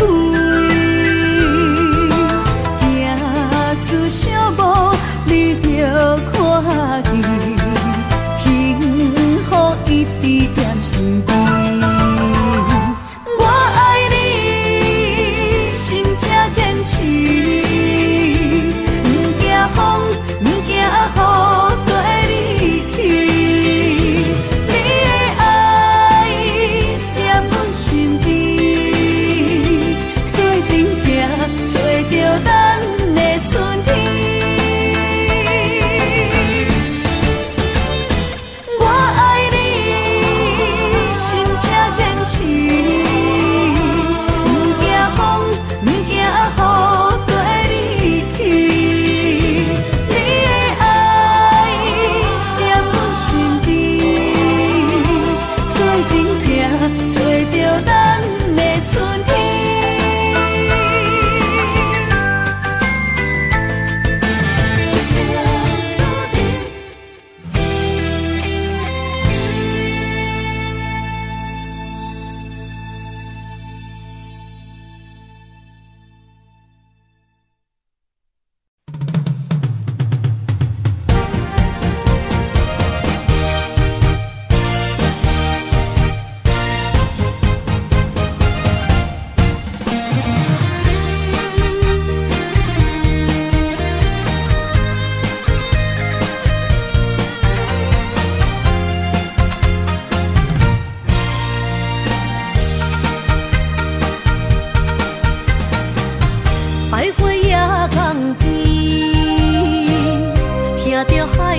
行出小步，你着看见，幸福一直踮身边。我爱你，心正坚持，不惊风，不惊雨跟你去。找着咱的春天。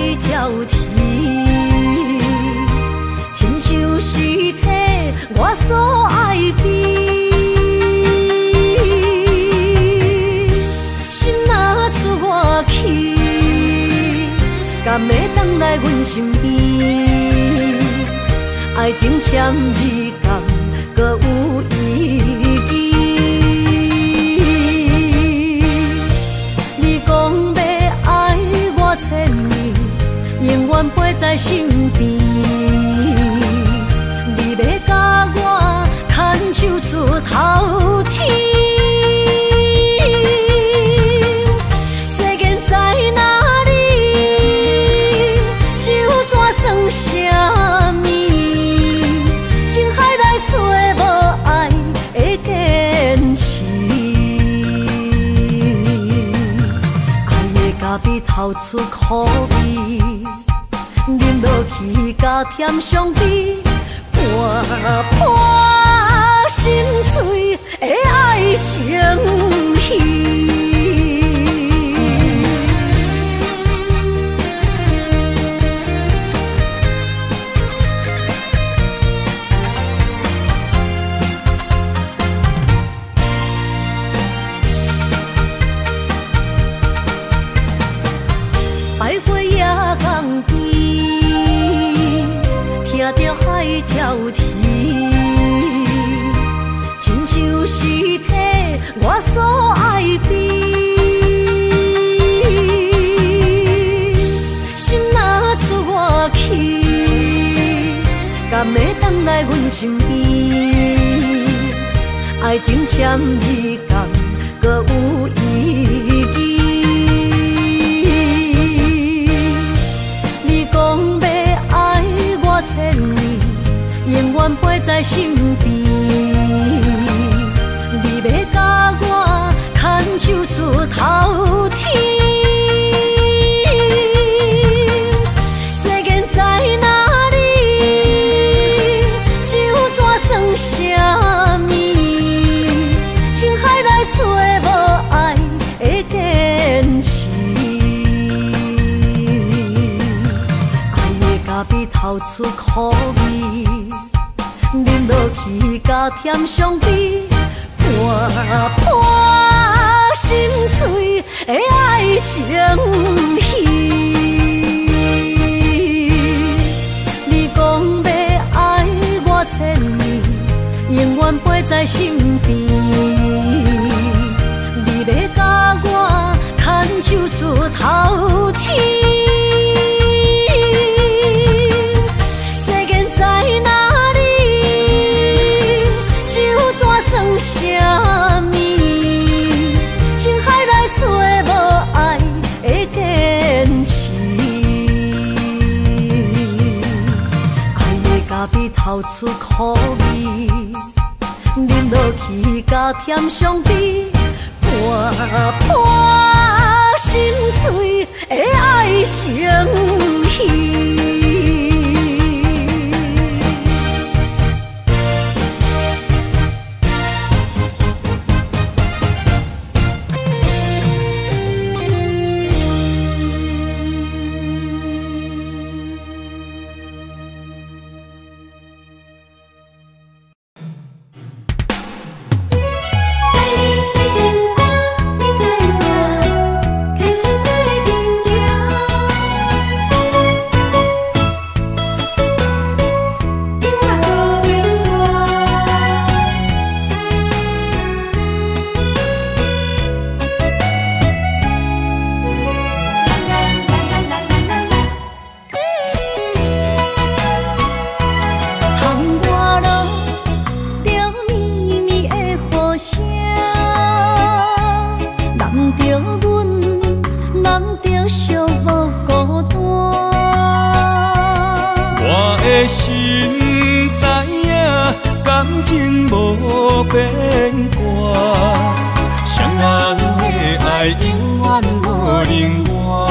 照天，亲像是体我所爱悲。心若出我去，敢会回来阮身边？爱情签字间，搁有意义。你讲要爱我千年，永远陪在身边。你要甲我牵手出头天。世间在哪里？就怎算啥物？情海来找无爱的坚持。爱的咖比透出苦味，饮落去甲甜相比，破心碎的爱情戏。徘徊夜港边，听着海鸟啼，亲像是体我所爱悲。心若出我去，敢会回来阮身边？爱情签字间，搁有意义。千年，永远陪在身边。你要甲我牵手出头天。世间在哪里？就怎算啥物？情海来找无爱的坚持。比透出苦味，饮落去甲甜相比，破心碎的爱情戏。你讲要爱我千年，永远陪在身边。你要甲我牵手出头天。啥物？情海来找无爱的坚持。爱的咖比透出苦味，饮落去甲甜相比，破心碎的爱情戏。 心知影，感情无变卦，双人的爱永远无另外。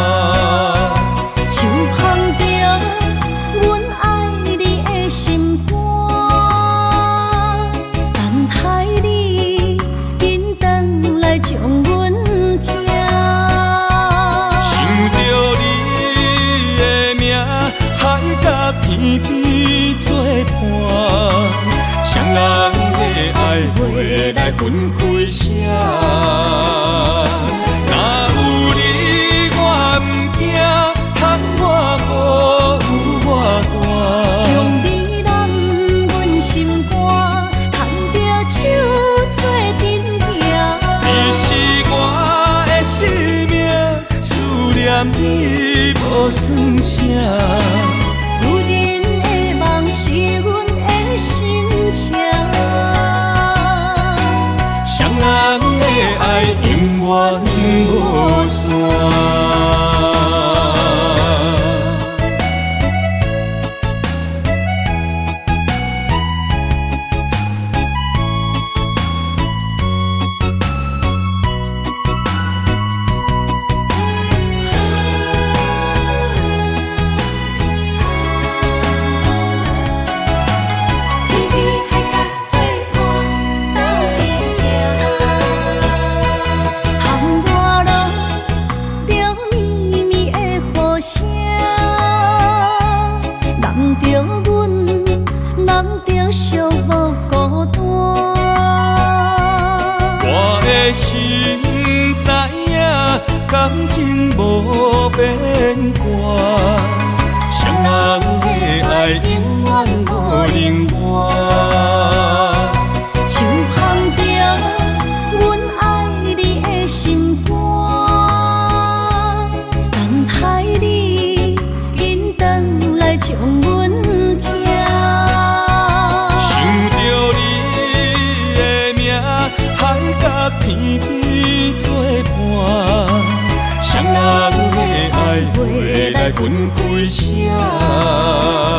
像捧着阮爱你的心肝，等待你紧回来将阮听。 想着你甲天边作伴，双人的爱袂来分开啥。若有你，我毋惊，通我无有我大。 将你揽阮心肝，牵着手做阵行。 你是我的生命，思念你无算啥。 女人的梦是阮的心情， 双人的爱永远无散。心知影，感情无变卦，双人的爱永远无冷漠。 就放着阮爱你的心肝，等待你紧转来将阮行。 想着你的名，海角天边作伴，双人的爱袂来分开啥。